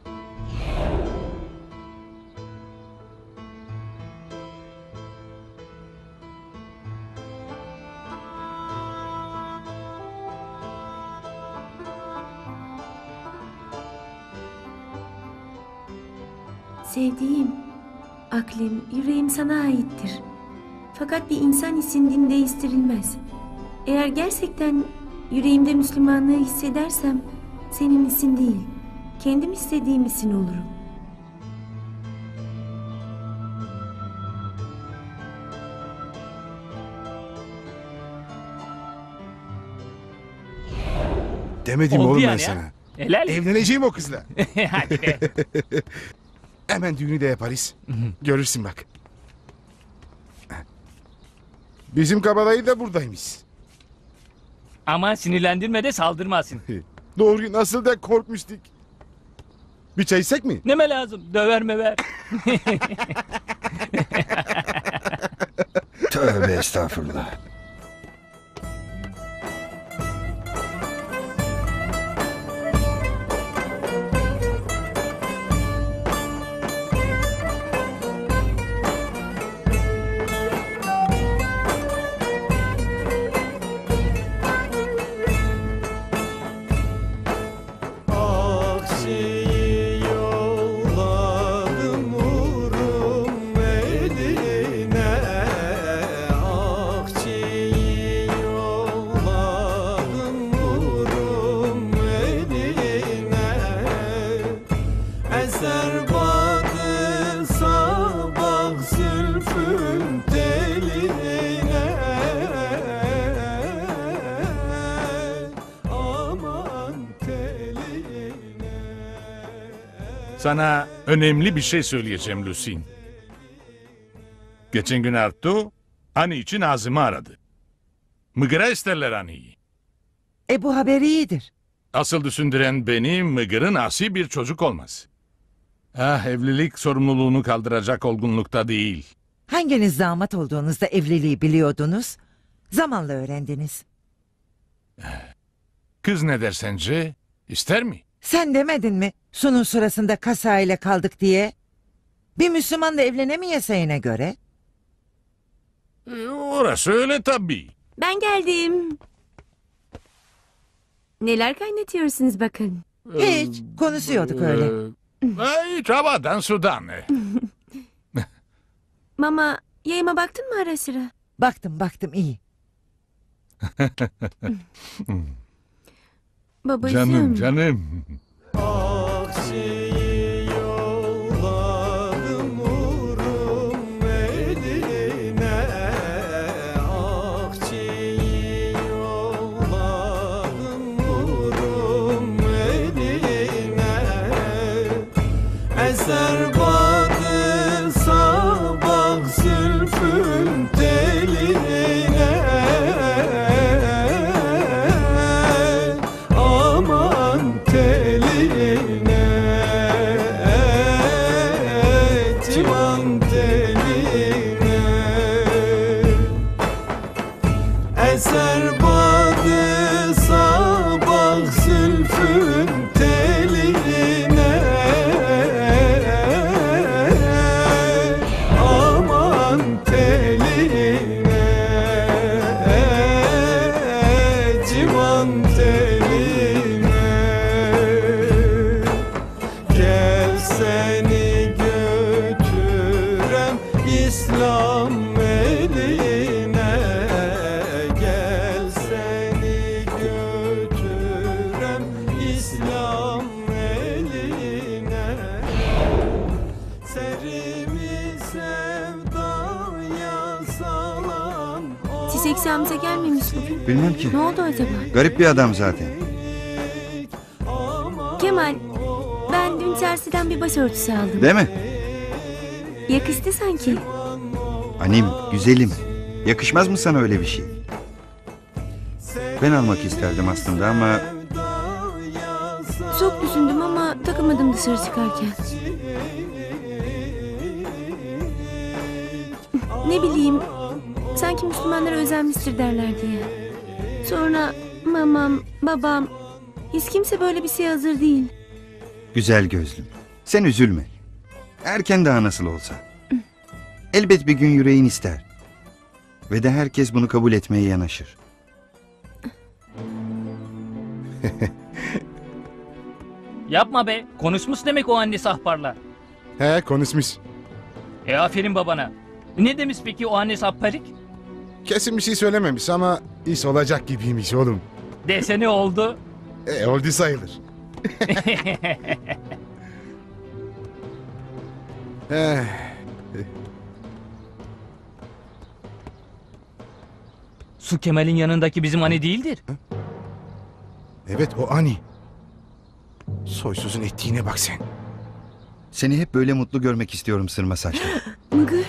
Sevdiğim, aklım, yüreğim sana aittir. Fakat bir insan için din değiştirilmez. Eğer gerçekten yüreğimde Müslümanlığı hissedersem senin için değil, kendim istediğim için olurum. Demedim Oldu oğlum ben yani ya. sana. Helal. Evleneceğim o kızla. Hadi be. Hemen düğünü de yaparız. Görürsün bak. Bizim kabadayı da buradaymış. Ama sinirlendirme de saldırmasın. Doğru, nasıl da korkmuştuk. Bir çay içsek mi? Neme lazım? Döver mever. Tövbe estağfurullah. Sana önemli bir şey söyleyeceğim Lusin. Geçen gün Artu, Ani için Azim'i aradı. Mıgır'a isterler Ani'yi. E bu haber iyidir. Asıl düşündüren beni Mıgır'ın asi bir çocuk olmaz. Ah, evlilik sorumluluğunu kaldıracak olgunlukta değil. Hanginiz damat olduğunuzda evliliği biliyordunuz? Zamanla öğrendiniz. Kız ne der sence? İster mi? Sen demedin mi sunum sırasında kasa ile kaldık diye? Bir Müslümanla evlenemeyeceğine göre. E, orası öyle tabii. Ben geldim. Neler kaynatıyorsunuz bakın. Hiç konuşuyorduk öyle. Ee, hiç havadan sudan. Mama, yayıma baktın mı ara sıra? Baktım baktım iyi. Babacığım. Canım canım. Eser badı sabah zülfün teline, aman teline, civan teline. Eser badı sabah zülfün teline, aman teline, civan teline. Gel seni götürem İslam eline, gel seni götürem İslam eline. Serimi sevdaya salan Siz eksamıza gelmemiş bugün. Bilmem ki. Ne oldu acaba? Garip bir adam zaten. Kemal, ben dün çarşıdan bir başörtüsü aldım. Değil mi? Yakıştı sanki. Annem, güzelim. Yakışmaz mı sana öyle bir şey? Ben almak isterdim aslında ama Çok düşündüm ama takamadım dışarı çıkarken. Ne bileyim, sanki Müslümanlara özenmiştir derler diye. Sonra mamam, babam, hiç kimse böyle bir şeye hazır değil. güzel gözlüm. Sen üzülme. Erken daha nasıl olsa. Elbet bir gün yüreğin ister. Ve de herkes bunu kabul etmeye yanaşır. Yapma be. Konuşmuş demek o annesi ahparla. He, konuşmuş. E aferin babana. Ne demiş peki o annesi ahparik? Kesin bir şey söylememiş ama iş olacak gibiymiş oğlum. Desene oldu. E, oldu sayılır. Eh, Su Kemal'in yanındaki bizim Ani değildir. evet, o Ani. Soysuzun ettiğine bak sen. Seni hep böyle mutlu görmek istiyorum sırma saçlı. Mıgır.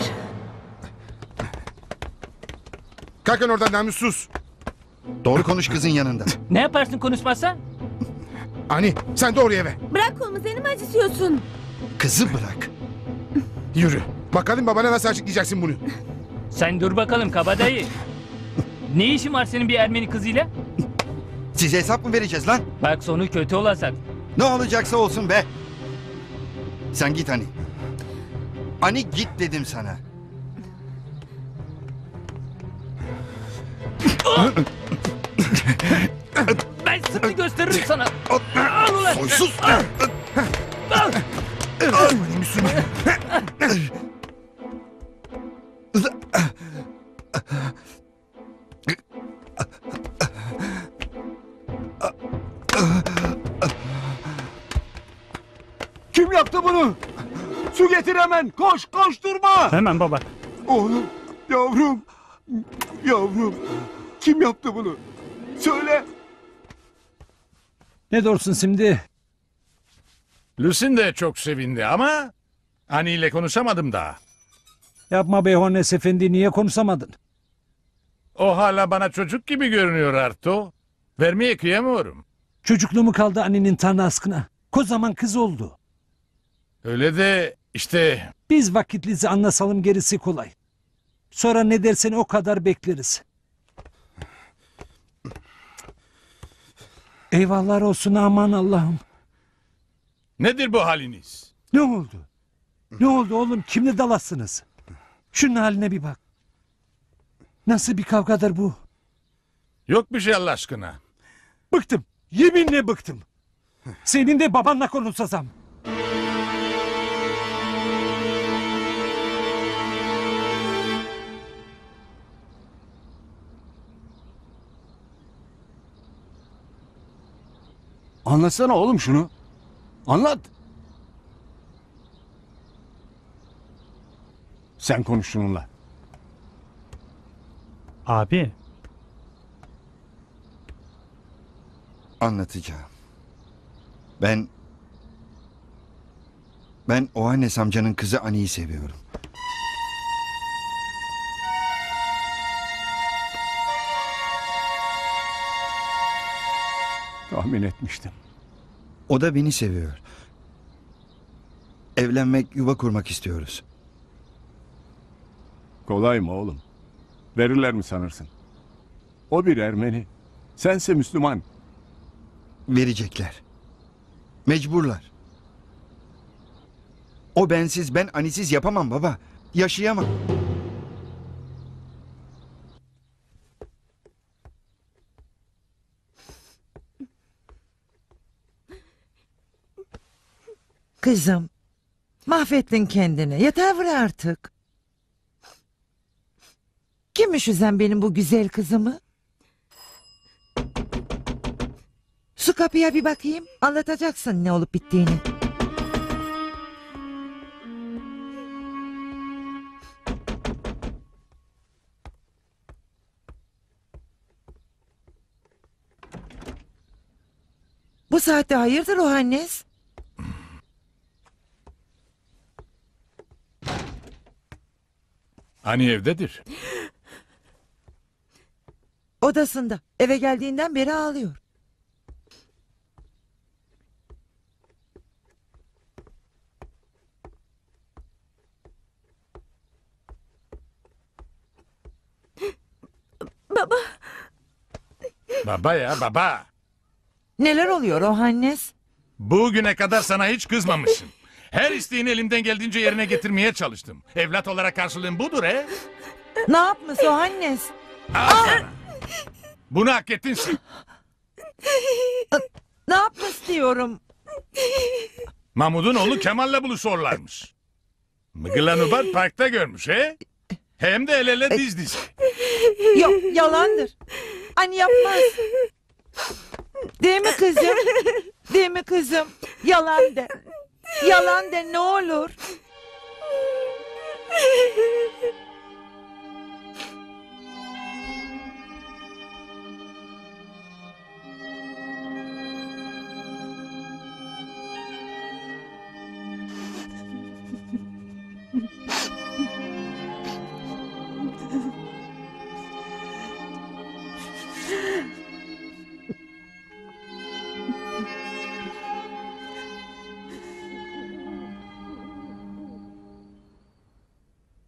Kalkın oradan namussuz. Doğru konuş kızın yanında. Ne yaparsın konuşmazsa? Ani sen doğru eve. Bırak kolumu, seni mi acıtıyorsun? Kızı bırak. Yürü. Bakalım babana nasıl açıklayacaksın bunu. Sen dur bakalım kabadayı. Ne işin var senin bir Ermeni kızıyla? Size hesap mı vereceğiz lan? Bak sonu kötü olacak. Ne olacaksa olsun be. Sen git Ani. Ani git dedim sana. Ben seni gösteririm sana. Al ulan. Soysuz. Al. Al. Aman Müslüman. Kim yaptı bunu? Su getir hemen. Koş koş durma. Hemen baba. Oğlum, yavrum, yavrum. Kim yaptı bunu? Söyle. Ne diyorsun şimdi? Lusin de çok sevindi ama Ani ile konuşamadım daha. Yapma be Honnes Efendi, niye konuşamadın? O hala bana çocuk gibi görünüyor Arto. Vermeye kıyamıyorum. Çocukluğumu kaldı annenin tanrı aşkına. Kocaman kız oldu. Öyle de işte Biz vakitlice anlasalım, gerisi kolay. Sonra ne dersen o kadar bekleriz. Eyvallah olsun, aman Allah'ım. nedir bu haliniz? Ne oldu? Ne oldu oğlum, kimle dalasınız? Şunun haline bir bak. Nasıl bir kavgadır bu? Yok bir şey Allah aşkına. Bıktım. Yeminle bıktım. Senin de babanla konuşsam. Anlatsana oğlum şunu. Anlat. Sen konuş şununla. Abi. Anlatacağım. Ben... Ben Ohannes amcanın kızı Ani'yi seviyorum. Tahmin etmiştim. O da beni seviyor. Evlenmek, yuva kurmak istiyoruz. Kolay mı oğlum? Verirler mi sanırsın? O bir Ermeni. Sense Müslüman. Verecekler. Mecburlar. O bensiz, ben Ani'siz yapamam baba. Yaşayamam. Kızım, mahvettin kendini. Yeter bre artık. Kimmiş üzen benim bu güzel kızımı? Şu kapıya bir bakayım. Anlatacaksın ne olup bittiğini. Bu saatte hayırdır o Hannes? Ani evdedir. Odasında. Eve geldiğinden beri ağlıyor. Baba. Baba ya baba. Neler oluyor o Hannes? Bugüne kadar sana hiç kızmamışım. Her isteğini elimden geldiğince yerine getirmeye çalıştım. Evlat olarak karşılığın budur he? Ne yapmış o Hannes? Al sana. Bunu hak ettin sen. Ne yapmış diyorum? Mahmud'un oğlu Kemal'le buluşuyorlarmış. Mıgırla Nubar parkta görmüş he? Hem de el ele diz dize. Yok, yalandır. Hani yapmaz. Değil mi kızım? Değil mi kızım? Yalan de. Yalan de ne olur.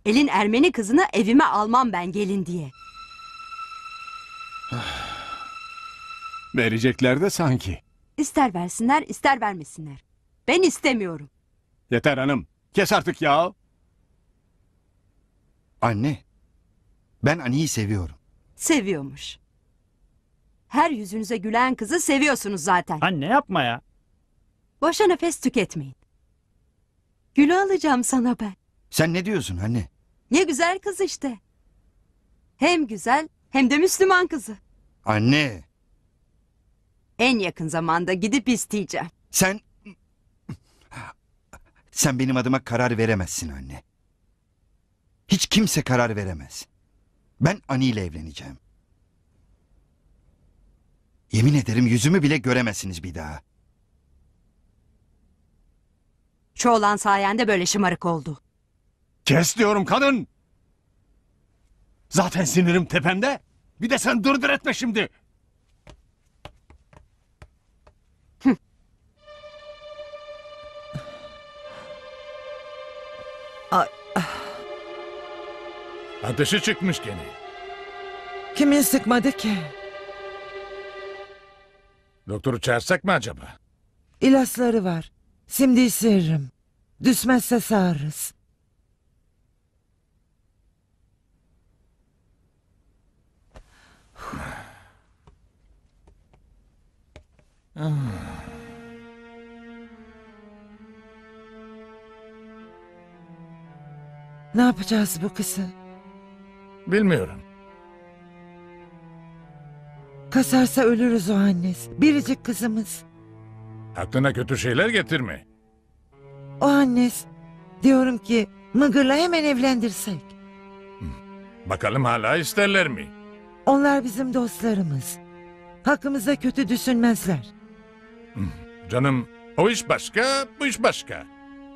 Elin Ermeni kızını evime almam ben gelin diye. Verecekler de sanki. İster versinler ister vermesinler. Ben istemiyorum. Yeter hanım. Kes artık ya. Anne, ben Ani'yi seviyorum. Seviyormuş. Her yüzünüze gülen kızı seviyorsunuz zaten. Anne yapma ya. Boşa nefes tüketmeyin. Gül'ü alacağım sana ben. Sen ne diyorsun anne? Ne güzel kız işte. Hem güzel hem de Müslüman kızı. Anne, En yakın zamanda gidip isteyeceğim. sen... Sen benim adıma karar veremezsin anne. Hiç kimse karar veremez. Ben Ani ile evleneceğim. Yemin ederim yüzümü bile göremezsiniz bir daha. Şu olan sayende böyle şımarık oldu. Kes diyorum kadın. Zaten sinirim tepemde. Bir de sen dırdır etme şimdi. Ay, Ateşi çıkmış gene. kimin sıkmadı ki? Doktoru çağırsak mı acaba? İlaçları var. Şimdi sırrım. Düşmezse sağırız. Ne yapacağız bu kızı? Bilmiyorum. Kasarsa ölürüz o annesi. Biricik kızımız. Aklına kötü şeyler getirme. O annesi. Diyorum ki Mıgır'la hemen evlendirsek. Bakalım hala isterler mi? Onlar bizim dostlarımız. Hakkımızda kötü düşünmezler. Canım, o iş başka, bu iş başka.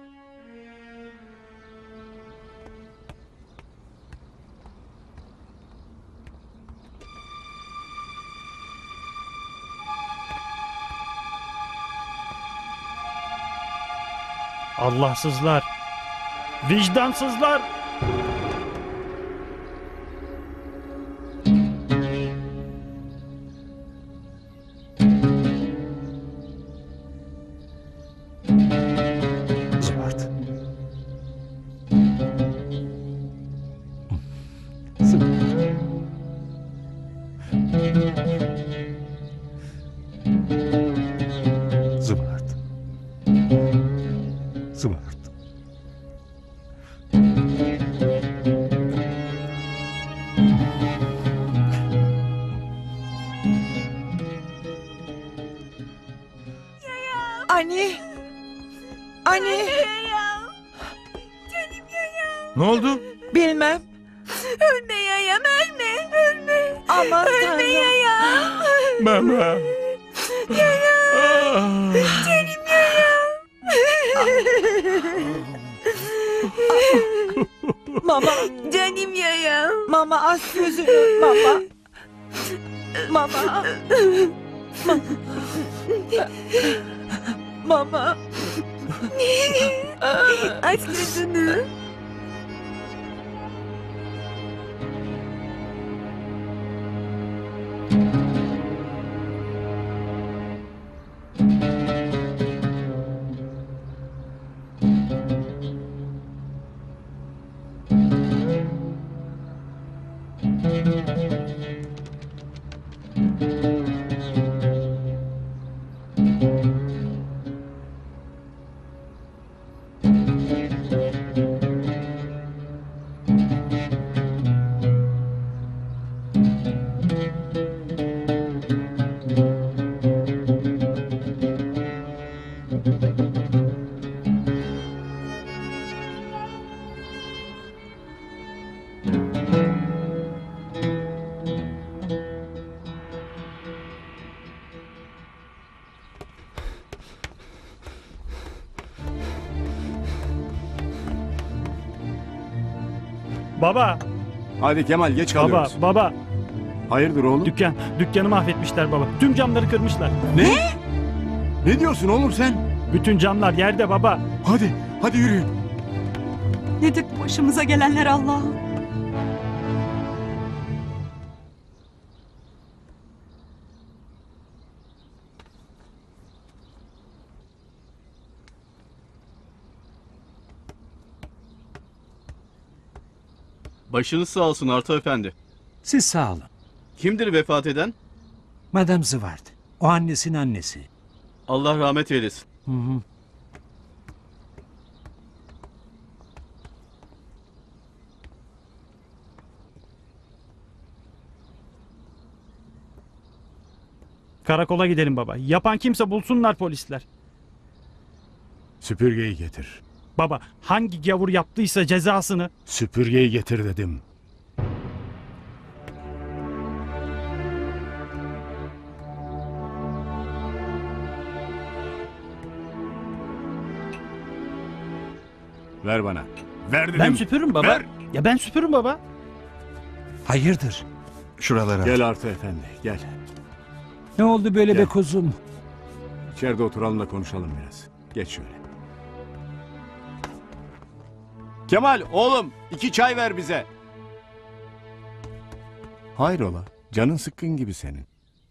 Allahsızlar. Vicdansızlar. Zıbart. Zıbart. Zıbart. Anne. Anne. Ne oldu? Bilmem. Ölme yayam ölme ölme. Aman ölme Tanrım. yayam. Mama. Yayam. Canım yayam. Mama. Canım yayam. Mama az sözünü. Mama. Mama. Mama. Aç gözünü. Baba. Hadi Kemal geç Baba, kalıyoruz. baba. Hayırdır oğlum? Dükkan, dükkanı mahvetmişler baba. Tüm camları kırmışlar. Ne? Ne diyorsun oğlum sen? Bütün camlar yerde baba. Hadi, hadi yürüyün. Nedir bu başımıza gelenler Allah'ım? Başınız sağ olsun Arto Efendi. Siz sağ olun. Kimdir vefat eden? Madame Zwart. O annesinin annesi. Allah rahmet eylesin. Hı hı. Karakola gidelim baba. Yapan kimse bulsunlar polisler. Süpürgeyi getir. Baba hangi gavur yaptıysa cezasını... Süpürgeyi getir dedim. Ver bana. Ver dedim. Ben süpürürüm baba. Ver. Ya ben süpürürüm baba. Hayırdır? Şuralara. Gel Arto Efendi gel. Ne oldu böyle Gel. be kuzum? İçeride oturalım da konuşalım biraz. Geç şöyle. Kemal oğlum iki çay ver bize. Hayrola? Canın sıkkın gibi senin.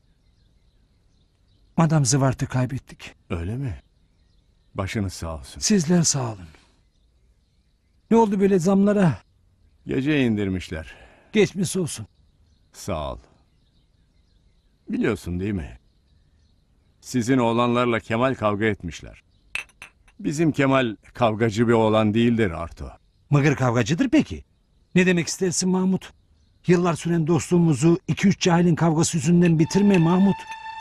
Madame Zwart'ı kaybettik. Öyle mi? Başınız sağ olsun. Sizler sağ olun. Ne oldu böyle zamlara? Gece indirmişler. Geçmiş olsun. Sağ ol. Biliyorsun değil mi? Sizin oğlanlarla Kemal kavga etmişler. Bizim Kemal kavgacı bir oğlan değildir Arto. Mıgır kavgacıdır peki? Ne demek istersin Mahmut? Yıllar süren dostluğumuzu iki üç cahilin kavgası yüzünden bitirme Mahmut.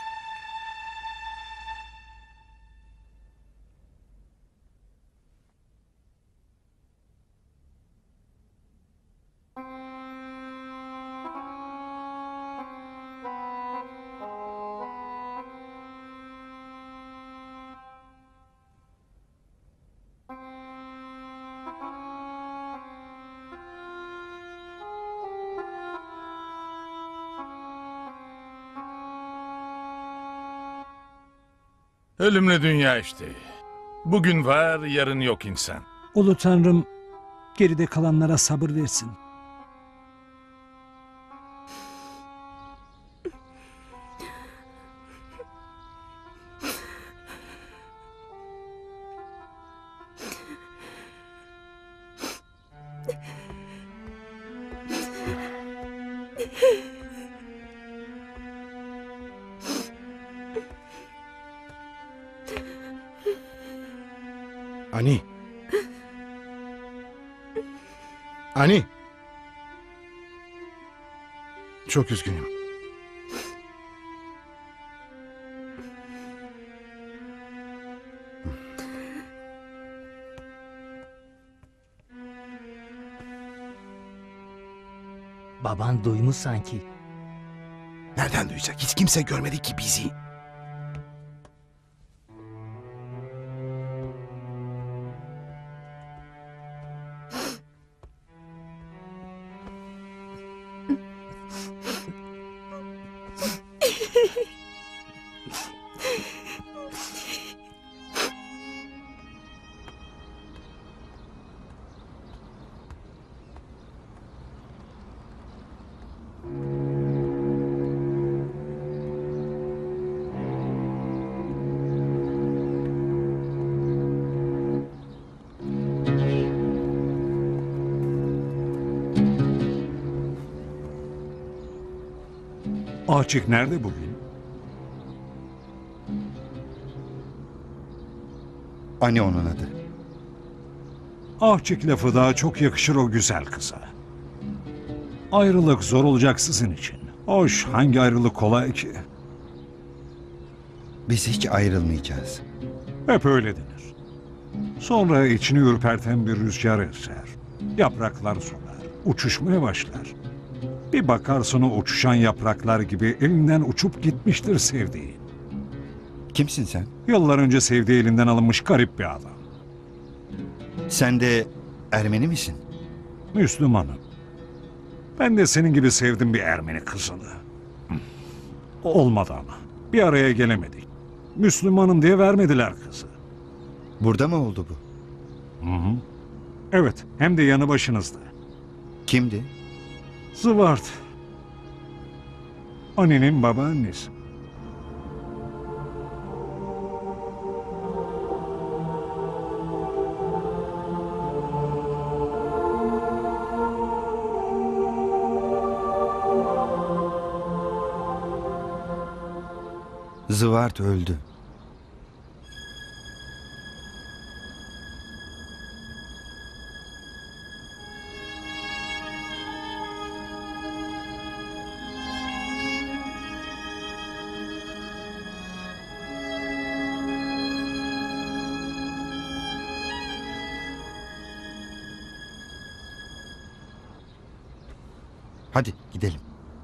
Ölümlü dünya işte. Bugün var, yarın yok insan. Ulu Tanrım geride kalanlara sabır versin. Ani. Ani. Çok üzgünüm. Baban duymuş sanki. Nereden duyacak? Hiç kimse görmedi ki bizi. Açık nerede bugün? Ani onun adı. Ahçık lafı daha çok yakışır o güzel kıza. Ayrılık zor olacak sizin için. Hoş, hangi ayrılık kolay ki? Biz hiç ayrılmayacağız. Hep öyle denir. Sonra içini ürperten bir rüzgar eser. Yapraklar solar, uçuşmaya başlar. Bir bakarsın o uçuşan yapraklar gibi elinden uçup gitmiştir sevdiğin. Kimsin sen? Yıllar önce sevdiği elinden alınmış garip bir adam. Sen de Ermeni misin? Müslümanım. Ben de senin gibi sevdim bir Ermeni kızını. Olmadı ama. Bir araya gelemedik. Müslümanım diye vermediler kızı. Burada mı oldu bu? Hı hı. Evet, hem de yanı başınızda. Kimdi? Zıvart. Annenin babaannesi. Zıvart öldü. Hadi gidelim.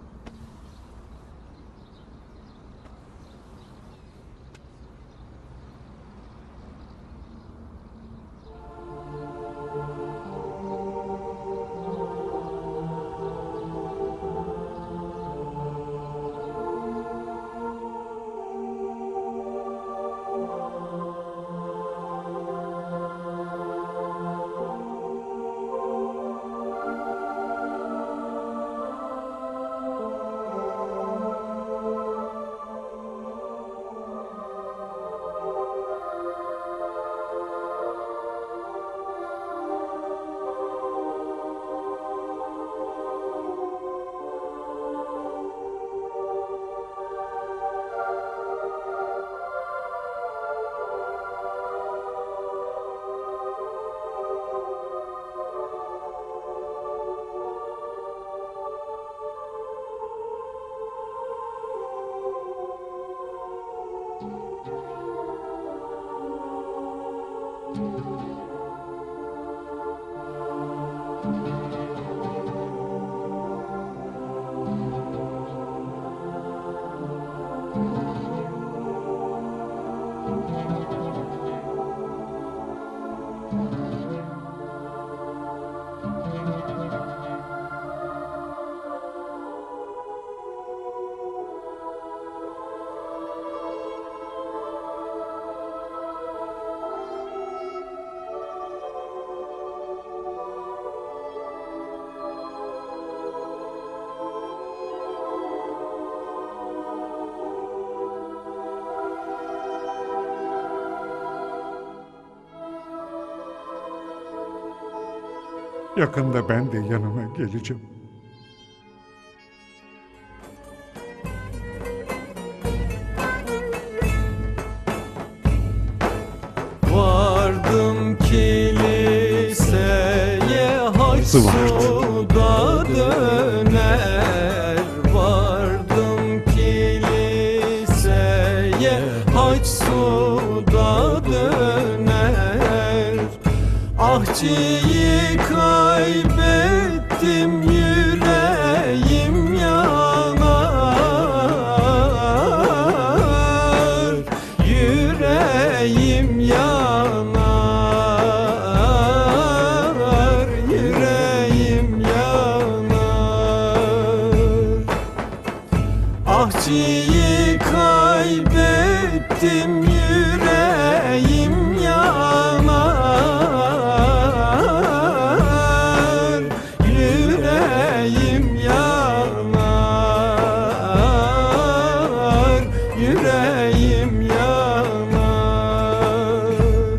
Yakında ben de yanına geleceğim. Vardım kiliseye haç suda döner. Vardım kiliseye haç suda döner. Ahçıyı kaybettim, yüreğim yanar. Yüreğim yanar. Yüreğim yanar. Ahçıyı kaybettim, yüreğim yanar. Yüreğim yanar. Yüreğim yanar.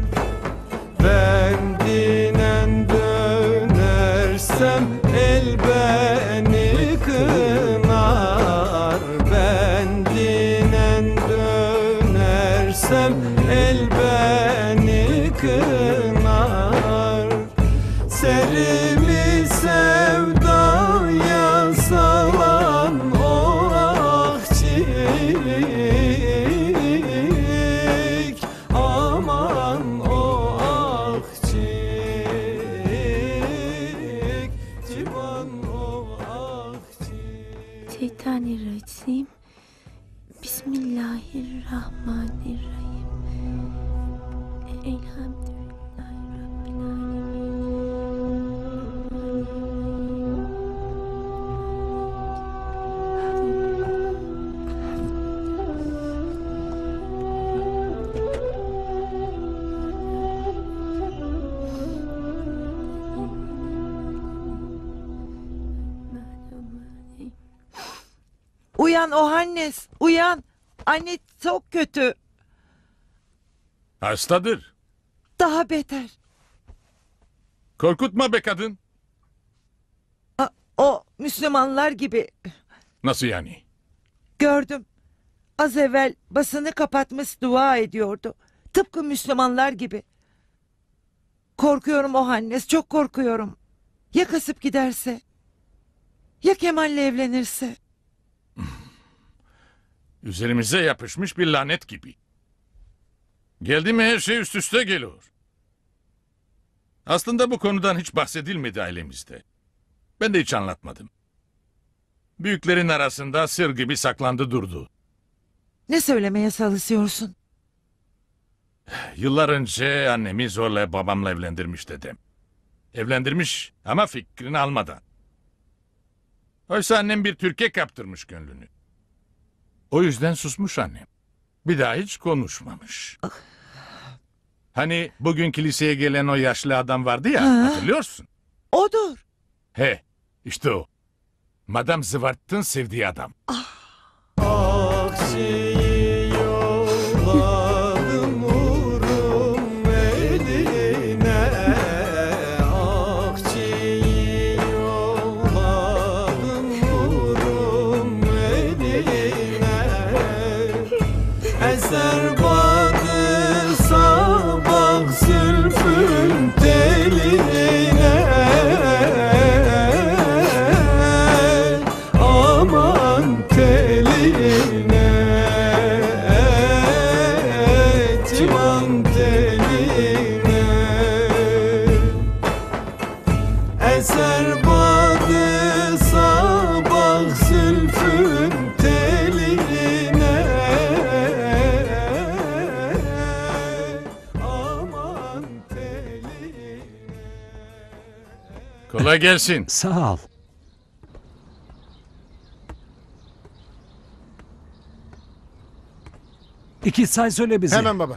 Ben dinen dönersem el beni kınar. Ben dinen dönersem el beni kınar. Serimi sevdaya salan o ahçıyık. Aman o ahçıyık. Civan o ahçıyık. Şeytanirracim. Bismillahirrahmanirrahim. Elhamdülillahi Rabbil alemin. Uyan Ohannes, uyan. Anne çok kötü. Hastadır. Daha beter. Korkutma be kadın. A- o Müslümanlar gibi. Nasıl yani? Gördüm. Az evvel basını kapatmış dua ediyordu. Tıpkı Müslümanlar gibi. Korkuyorum Ohannes, çok korkuyorum. Ya kasıp giderse? Ya Kemal'le evlenirse? Üzerimize yapışmış bir lanet gibi. Geldi mi her şey üst üste geliyor. Aslında bu konudan hiç bahsedilmedi ailemizde. Ben de hiç anlatmadım. Büyüklerin arasında sır gibi saklandı durdu. Ne söylemeye çalışıyorsun? Yıllar önce annemi zorla babamla evlendirmiş dedem. Evlendirmiş ama fikrini almadan. Oysa annem bir Türkiye kaptırmış gönlünü. O yüzden susmuş annem. Bir daha hiç konuşmamış. Hani bugün kiliseye gelen o yaşlı adam vardı ya, Ha. hatırlıyorsun? Odur. He, işte o. Madam Zıvart'ın sevdiği adam. Akçeyi yolladım vurum eline. Akçeyi yolladım vurum eline. Eser badı sabah zülfün teline. Aman teline, civan teline. Eser badı sabah zülfün teline. Aman teline. Kolay gelsin. Sağ ol. İki say söyle bize. Hemen baba.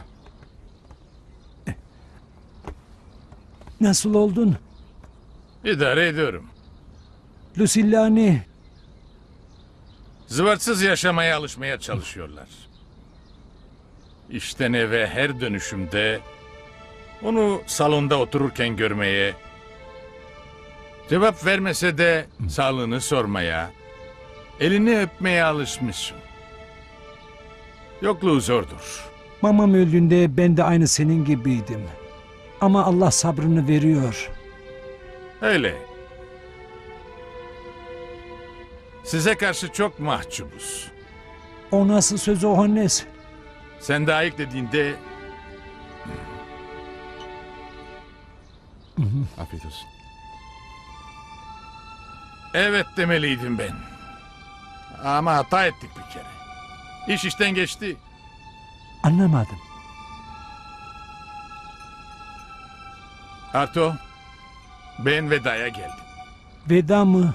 Nasıl oldun? İdare ediyorum. Lucillani. Zıvartsız yaşamaya alışmaya çalışıyorlar. İşten eve her dönüşümde onu salonda otururken görmeye, cevap vermese de sağlığını sormaya, elini öpmeye alışmışım. Yokluğu zordur. Mamam öldüğünde ben de aynı senin gibiydim. Ama Allah sabrını veriyor. Öyle. Size karşı çok mahcubuz. O nasıl söz Ohannes? Sen de ayık dediğinde... Afiyet olsun. Evet demeliydim ben. Ama hata ettik bir kere. İş işten geçti. Anlamadım. Arto, ben vedaya geldim. Veda mı?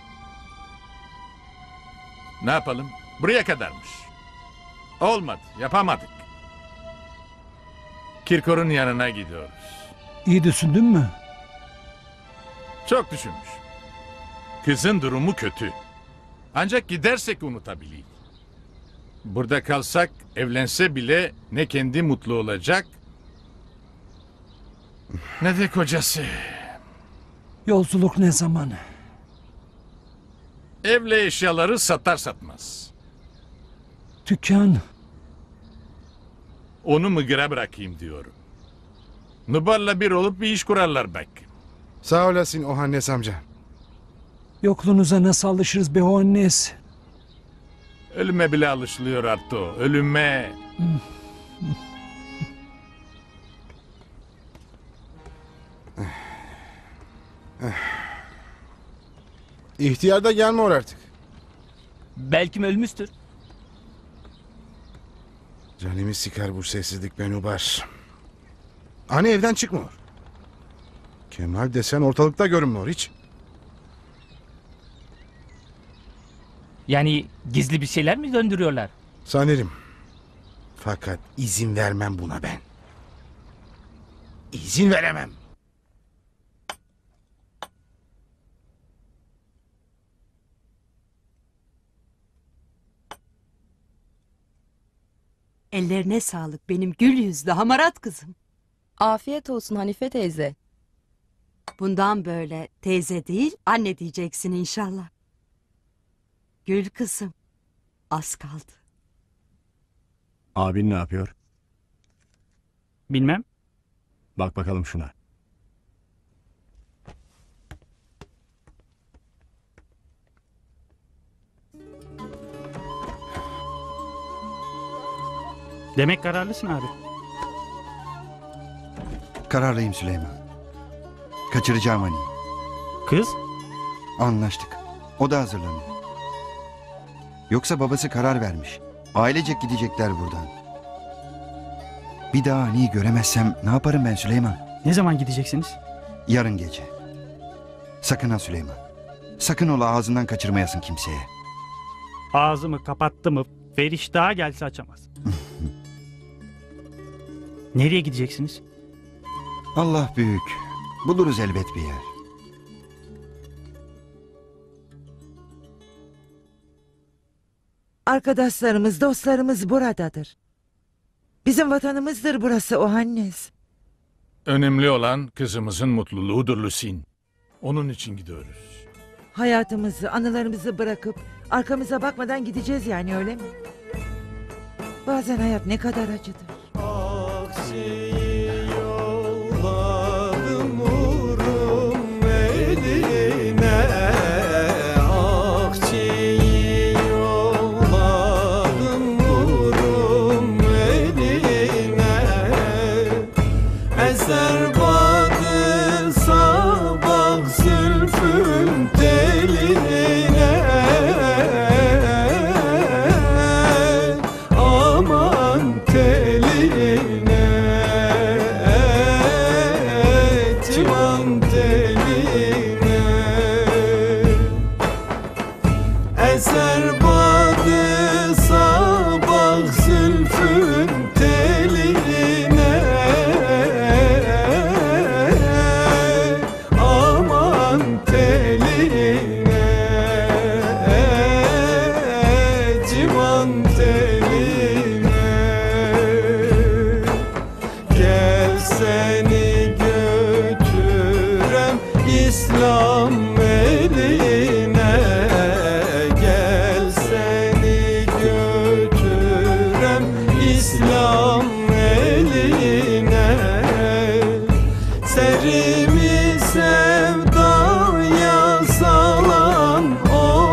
Ne yapalım? Buraya kadarmış. Olmadı, yapamadık. Kirkor'un yanına gidiyoruz. İyi düşündün mü? Çok düşünmüş. Kızın durumu kötü. Ancak gidersek unutabilir. Burada kalsak evlense bile ne kendi mutlu olacak ne de kocası. Yolculuk ne zaman? Evle eşyaları satar satmaz. Dükkan. Onu mıgıra bırakayım diyorum. Nubar'la bir olup bir iş kurarlar belki. Sağ olasın Ohannes amca. Yokluğunuza nasıl alışırız be Ohannes? Ölüme bile alışılıyor Arto. Ölüme. İhtiyar da gelmiyor artık. Belki ölmüştür. Canımı sıkar bu sessizlik Benubar. Hani evden çıkmıyor. Kemal desen ortalıkta görünmüyor hiç. Yani gizli bir şeyler mi döndürüyorlar? Sanırım. Fakat izin vermem buna ben. İzin veremem. Ellerine sağlık benim gül yüzlü hamarat kızım. Afiyet olsun Hanife teyze. Bundan böyle teyze değil anne diyeceksin inşallah. Gül kızım. Az kaldı. Abin ne yapıyor? Bilmem. Bak bakalım şuna. Demek kararlısın abi. Kararlıyım Süleyman. Kaçıracağım Hani'yi. Kız? Anlaştık. O da hazırlanıyor. Yoksa babası karar vermiş. Ailecek gidecekler buradan. Bir daha Hani'yi göremezsem ne yaparım ben Süleyman? Ne zaman gideceksiniz? Yarın gece. Sakın ha Süleyman. Sakın ola ağzından kaçırmayasın kimseye. Ağzımı kapattı mı Feriş daha gelse açamaz. Nereye gideceksiniz? Allah büyük. Buluruz elbet bir yer. Arkadaşlarımız, dostlarımız buradadır. Bizim vatanımızdır burası o Hannes. Önemli olan kızımızın mutluluğudur Lusin. Onun için gidiyoruz. Hayatımızı, anılarımızı bırakıp arkamıza bakmadan gideceğiz yani öyle mi? Bazen hayat ne kadar acıdır. Akçeyi yolladım vurum eline. Akçeyi yolladım vurum eline. Eser badı sabah zülfün teline. Aman teline, civan teline. Eser badı sabah zülfün teline. Aman teline, civan teline. Gel seni götürem İslam eline. Gel seni götürem İslam eline. Serimi sevdaya salan o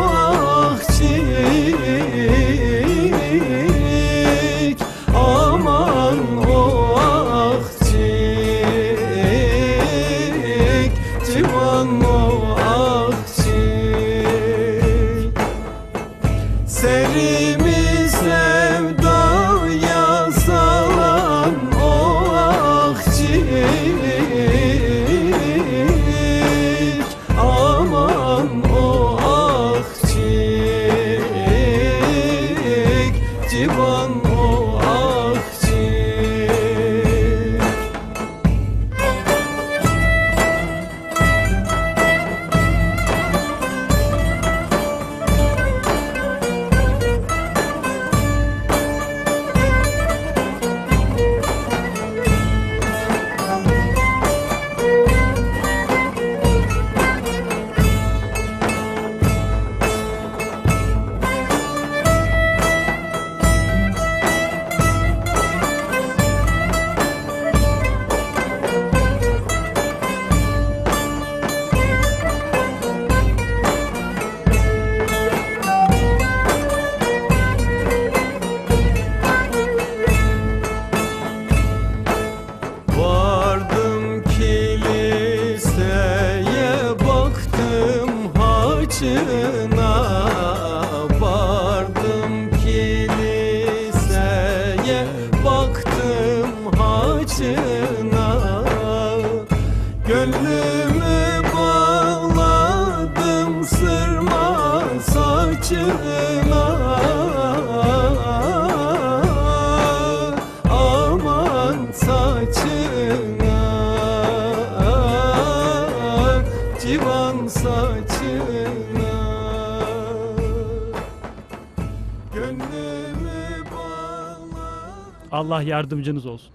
akçik. Aman o akçik, civan o akçik. Serimi sevdaya salan o akçik. Aman o akçik, civan o akçik. Vardım kiliseye baktım haçına. Vardım kiliseye baktım haçına. Gönlümü bağladım sırma saçına. Aman saçına, civan saçına. Gönlümü bağladım. Allah yardımcınız olsun.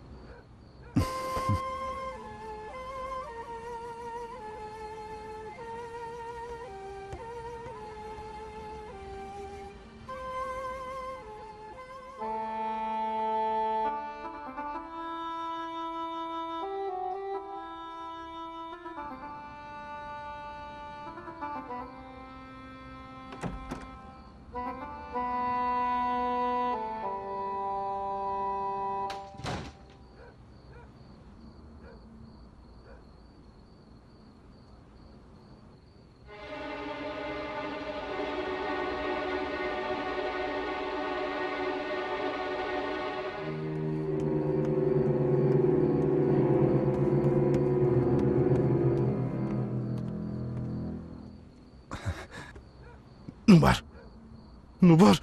Nubar. Nubar.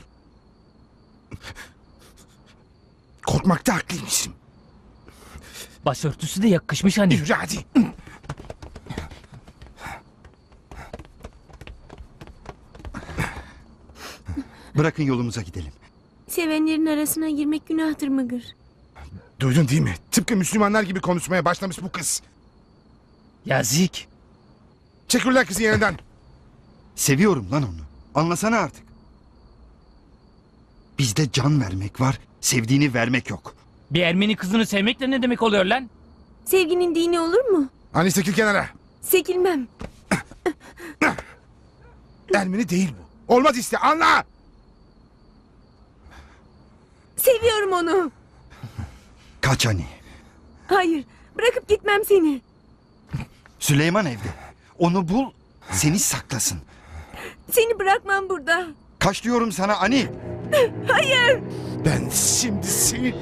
Korkmakta haklıymışım. Başörtüsü de yakışmış hani. Yürü hadi. Bırakın yolumuza gidelim. Sevenlerin arasına girmek günahtır Mıgır. Duydun değil mi? Tıpkı Müslümanlar gibi konuşmaya başlamış bu kız. Yazık. Çek ulan kızı yeniden. Seviyorum lan onu. Anlasana artık. Bizde can vermek var, sevdiğini vermek yok. Bir Ermeni kızını sevmek de ne demek oluyor lan? Sevginin dini olur mu? Hani çekil kenara. Sekilmem. Ermeni değil bu. Olmaz işte, anla. Seviyorum onu. Kaç hani. Hayır, bırakıp gitmem seni. Süleyman evde. Onu bul, seni saklasın. Seni bırakmam burada. Kaç diyorum sana Ani. Hayır. Ben şimdi seni...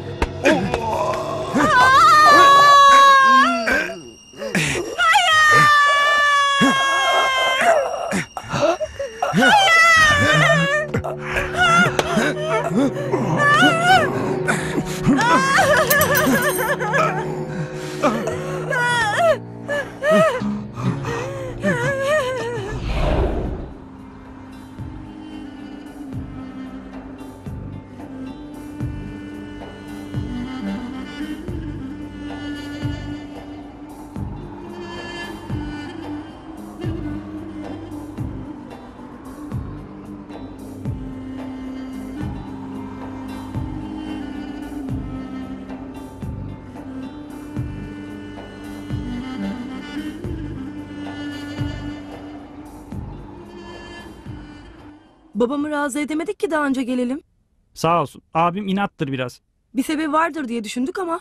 Babamı razı edemedik ki daha önce gelelim. Sağ olsun. Abim inattır biraz. Bir sebebi vardır diye düşündük ama.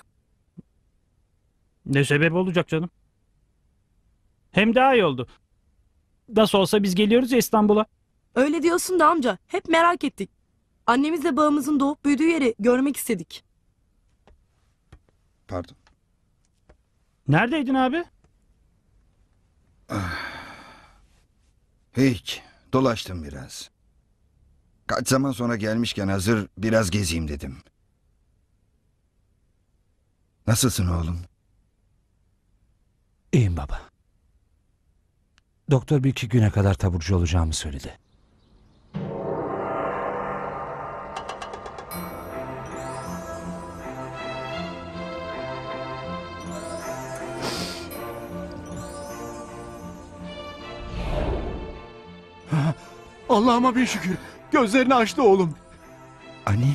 Ne sebebi olacak canım? Hem daha iyi oldu. Nasıl olsa biz geliyoruz ya İstanbul'a. Öyle diyorsun da amca. Hep merak ettik. Annemizle babamızın doğup büyüdüğü yeri görmek istedik. Pardon. Neredeydin abi? Hiç. Dolaştım biraz. Kaç zaman sonra gelmişken hazır biraz gezeyim dedim. Nasılsın oğlum? İyiyim baba. Doktor bir iki güne kadar taburcu olacağımı söyledi. Allah'ıma bin şükür. Gözlerini açtı oğlum. Ani.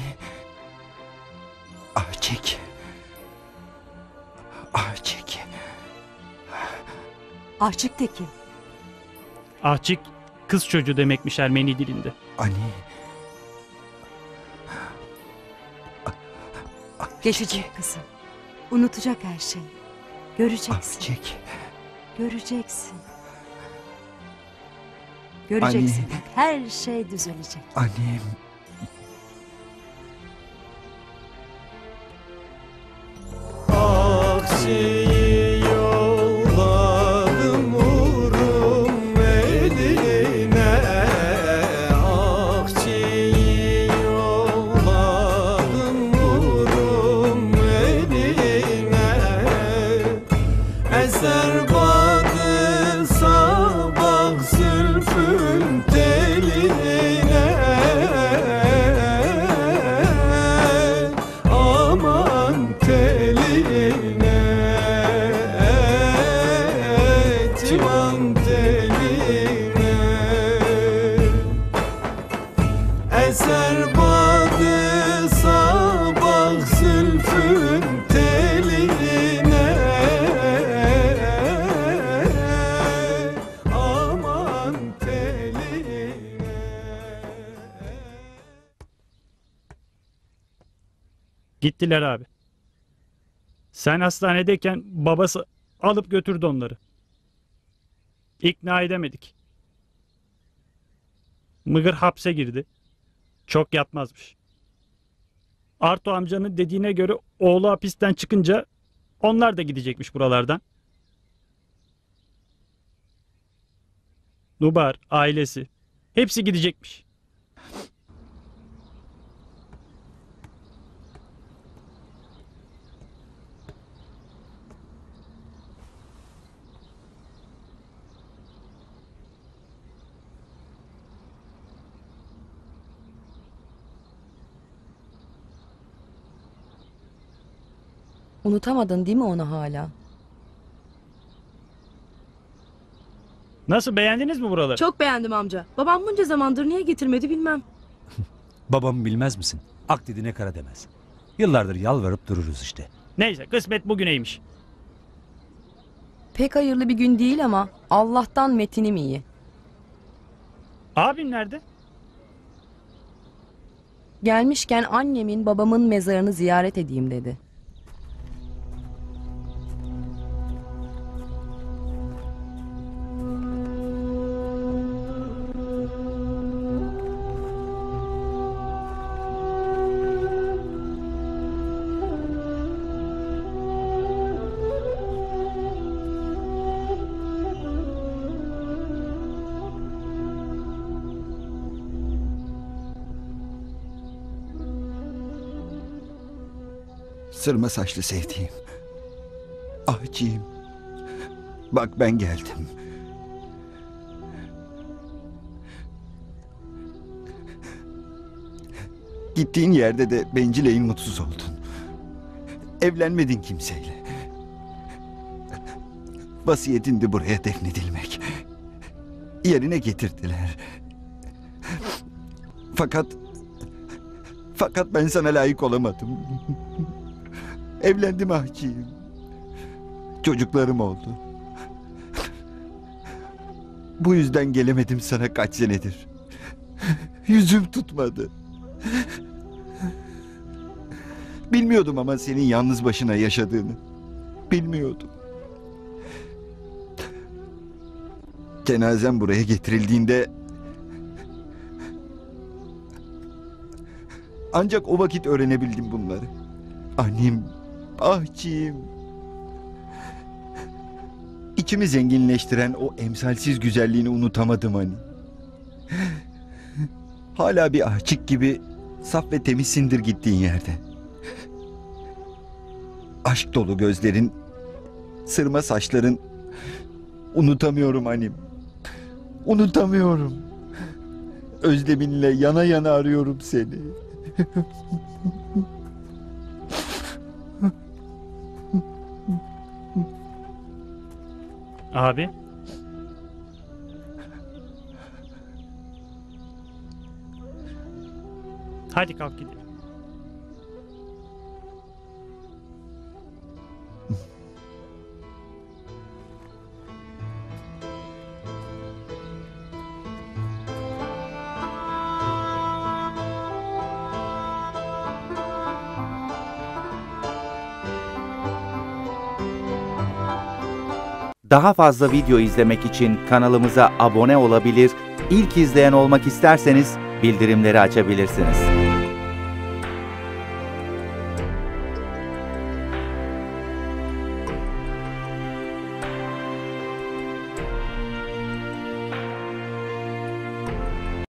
Ah çek. Ah çek. Ahçık de kim? Ahçık kız çocuğu demekmiş Ermeni dilinde. Ani. Geçecek kızım. Unutacak her şeyi. Göreceksin. Ah çek. Göreceksin. Göreceksin. Bak, her şey düzelecek. Annem. Akçeyi yolladım vurum eline. Akçeyi yolladım vurum eline. Eser badı sabah zülfün teline. Gittiler abi. Sen hastanedeyken babası alıp götürdü onları. İkna edemedik. Mıgır hapse girdi. Çok yatmazmış. Arto amcanın dediğine göre oğlu hapisten çıkınca onlar da gidecekmiş buralardan. Nubar, ailesi. Hepsi gidecekmiş. Unutamadın değil mi onu hala? Nasıl, beğendiniz mi buraları? Çok beğendim amca. Babam bunca zamandır niye getirmedi bilmem. Babamı bilmez misin? Ak dediğine kara demez. Yıllardır yalvarıp dururuz işte. Neyse, kısmet bugüneymiş. Pek hayırlı bir gün değil ama Allah'tan Metin'im iyi. Abim nerede? Gelmişken annemin babamın mezarını ziyaret edeyim dedi. Sırma saçlı sevdiğim. Ahçıyım. Bak ben geldim. Gittiğin yerde de bencileyin mutsuz oldun. Evlenmedin kimseyle. Vasiyetindi buraya defnedilmek. Yerine getirdiler. Fakat... Fakat ben sana layık olamadım. Evlendim ahçıyım. Çocuklarım oldu. Bu yüzden gelemedim sana kaç senedir. Yüzüm tutmadı. Bilmiyordum ama senin yalnız başına yaşadığını. Bilmiyordum. Cenazem buraya getirildiğinde... Ancak o vakit öğrenebildim bunları. Annem, ahçıyım. İçimi zenginleştiren o emsalsiz güzelliğini unutamadım hani. Hala bir ahçık gibi saf ve temizsindir gittiğin yerde. Aşk dolu gözlerin, sırma saçların, unutamıyorum annem. Unutamıyorum. Özleminle yana yana arıyorum seni. Abi. Hadi kalk gidelim. Daha fazla video izlemek için kanalımıza abone olabilir, ilk izleyen olmak isterseniz bildirimleri açabilirsiniz.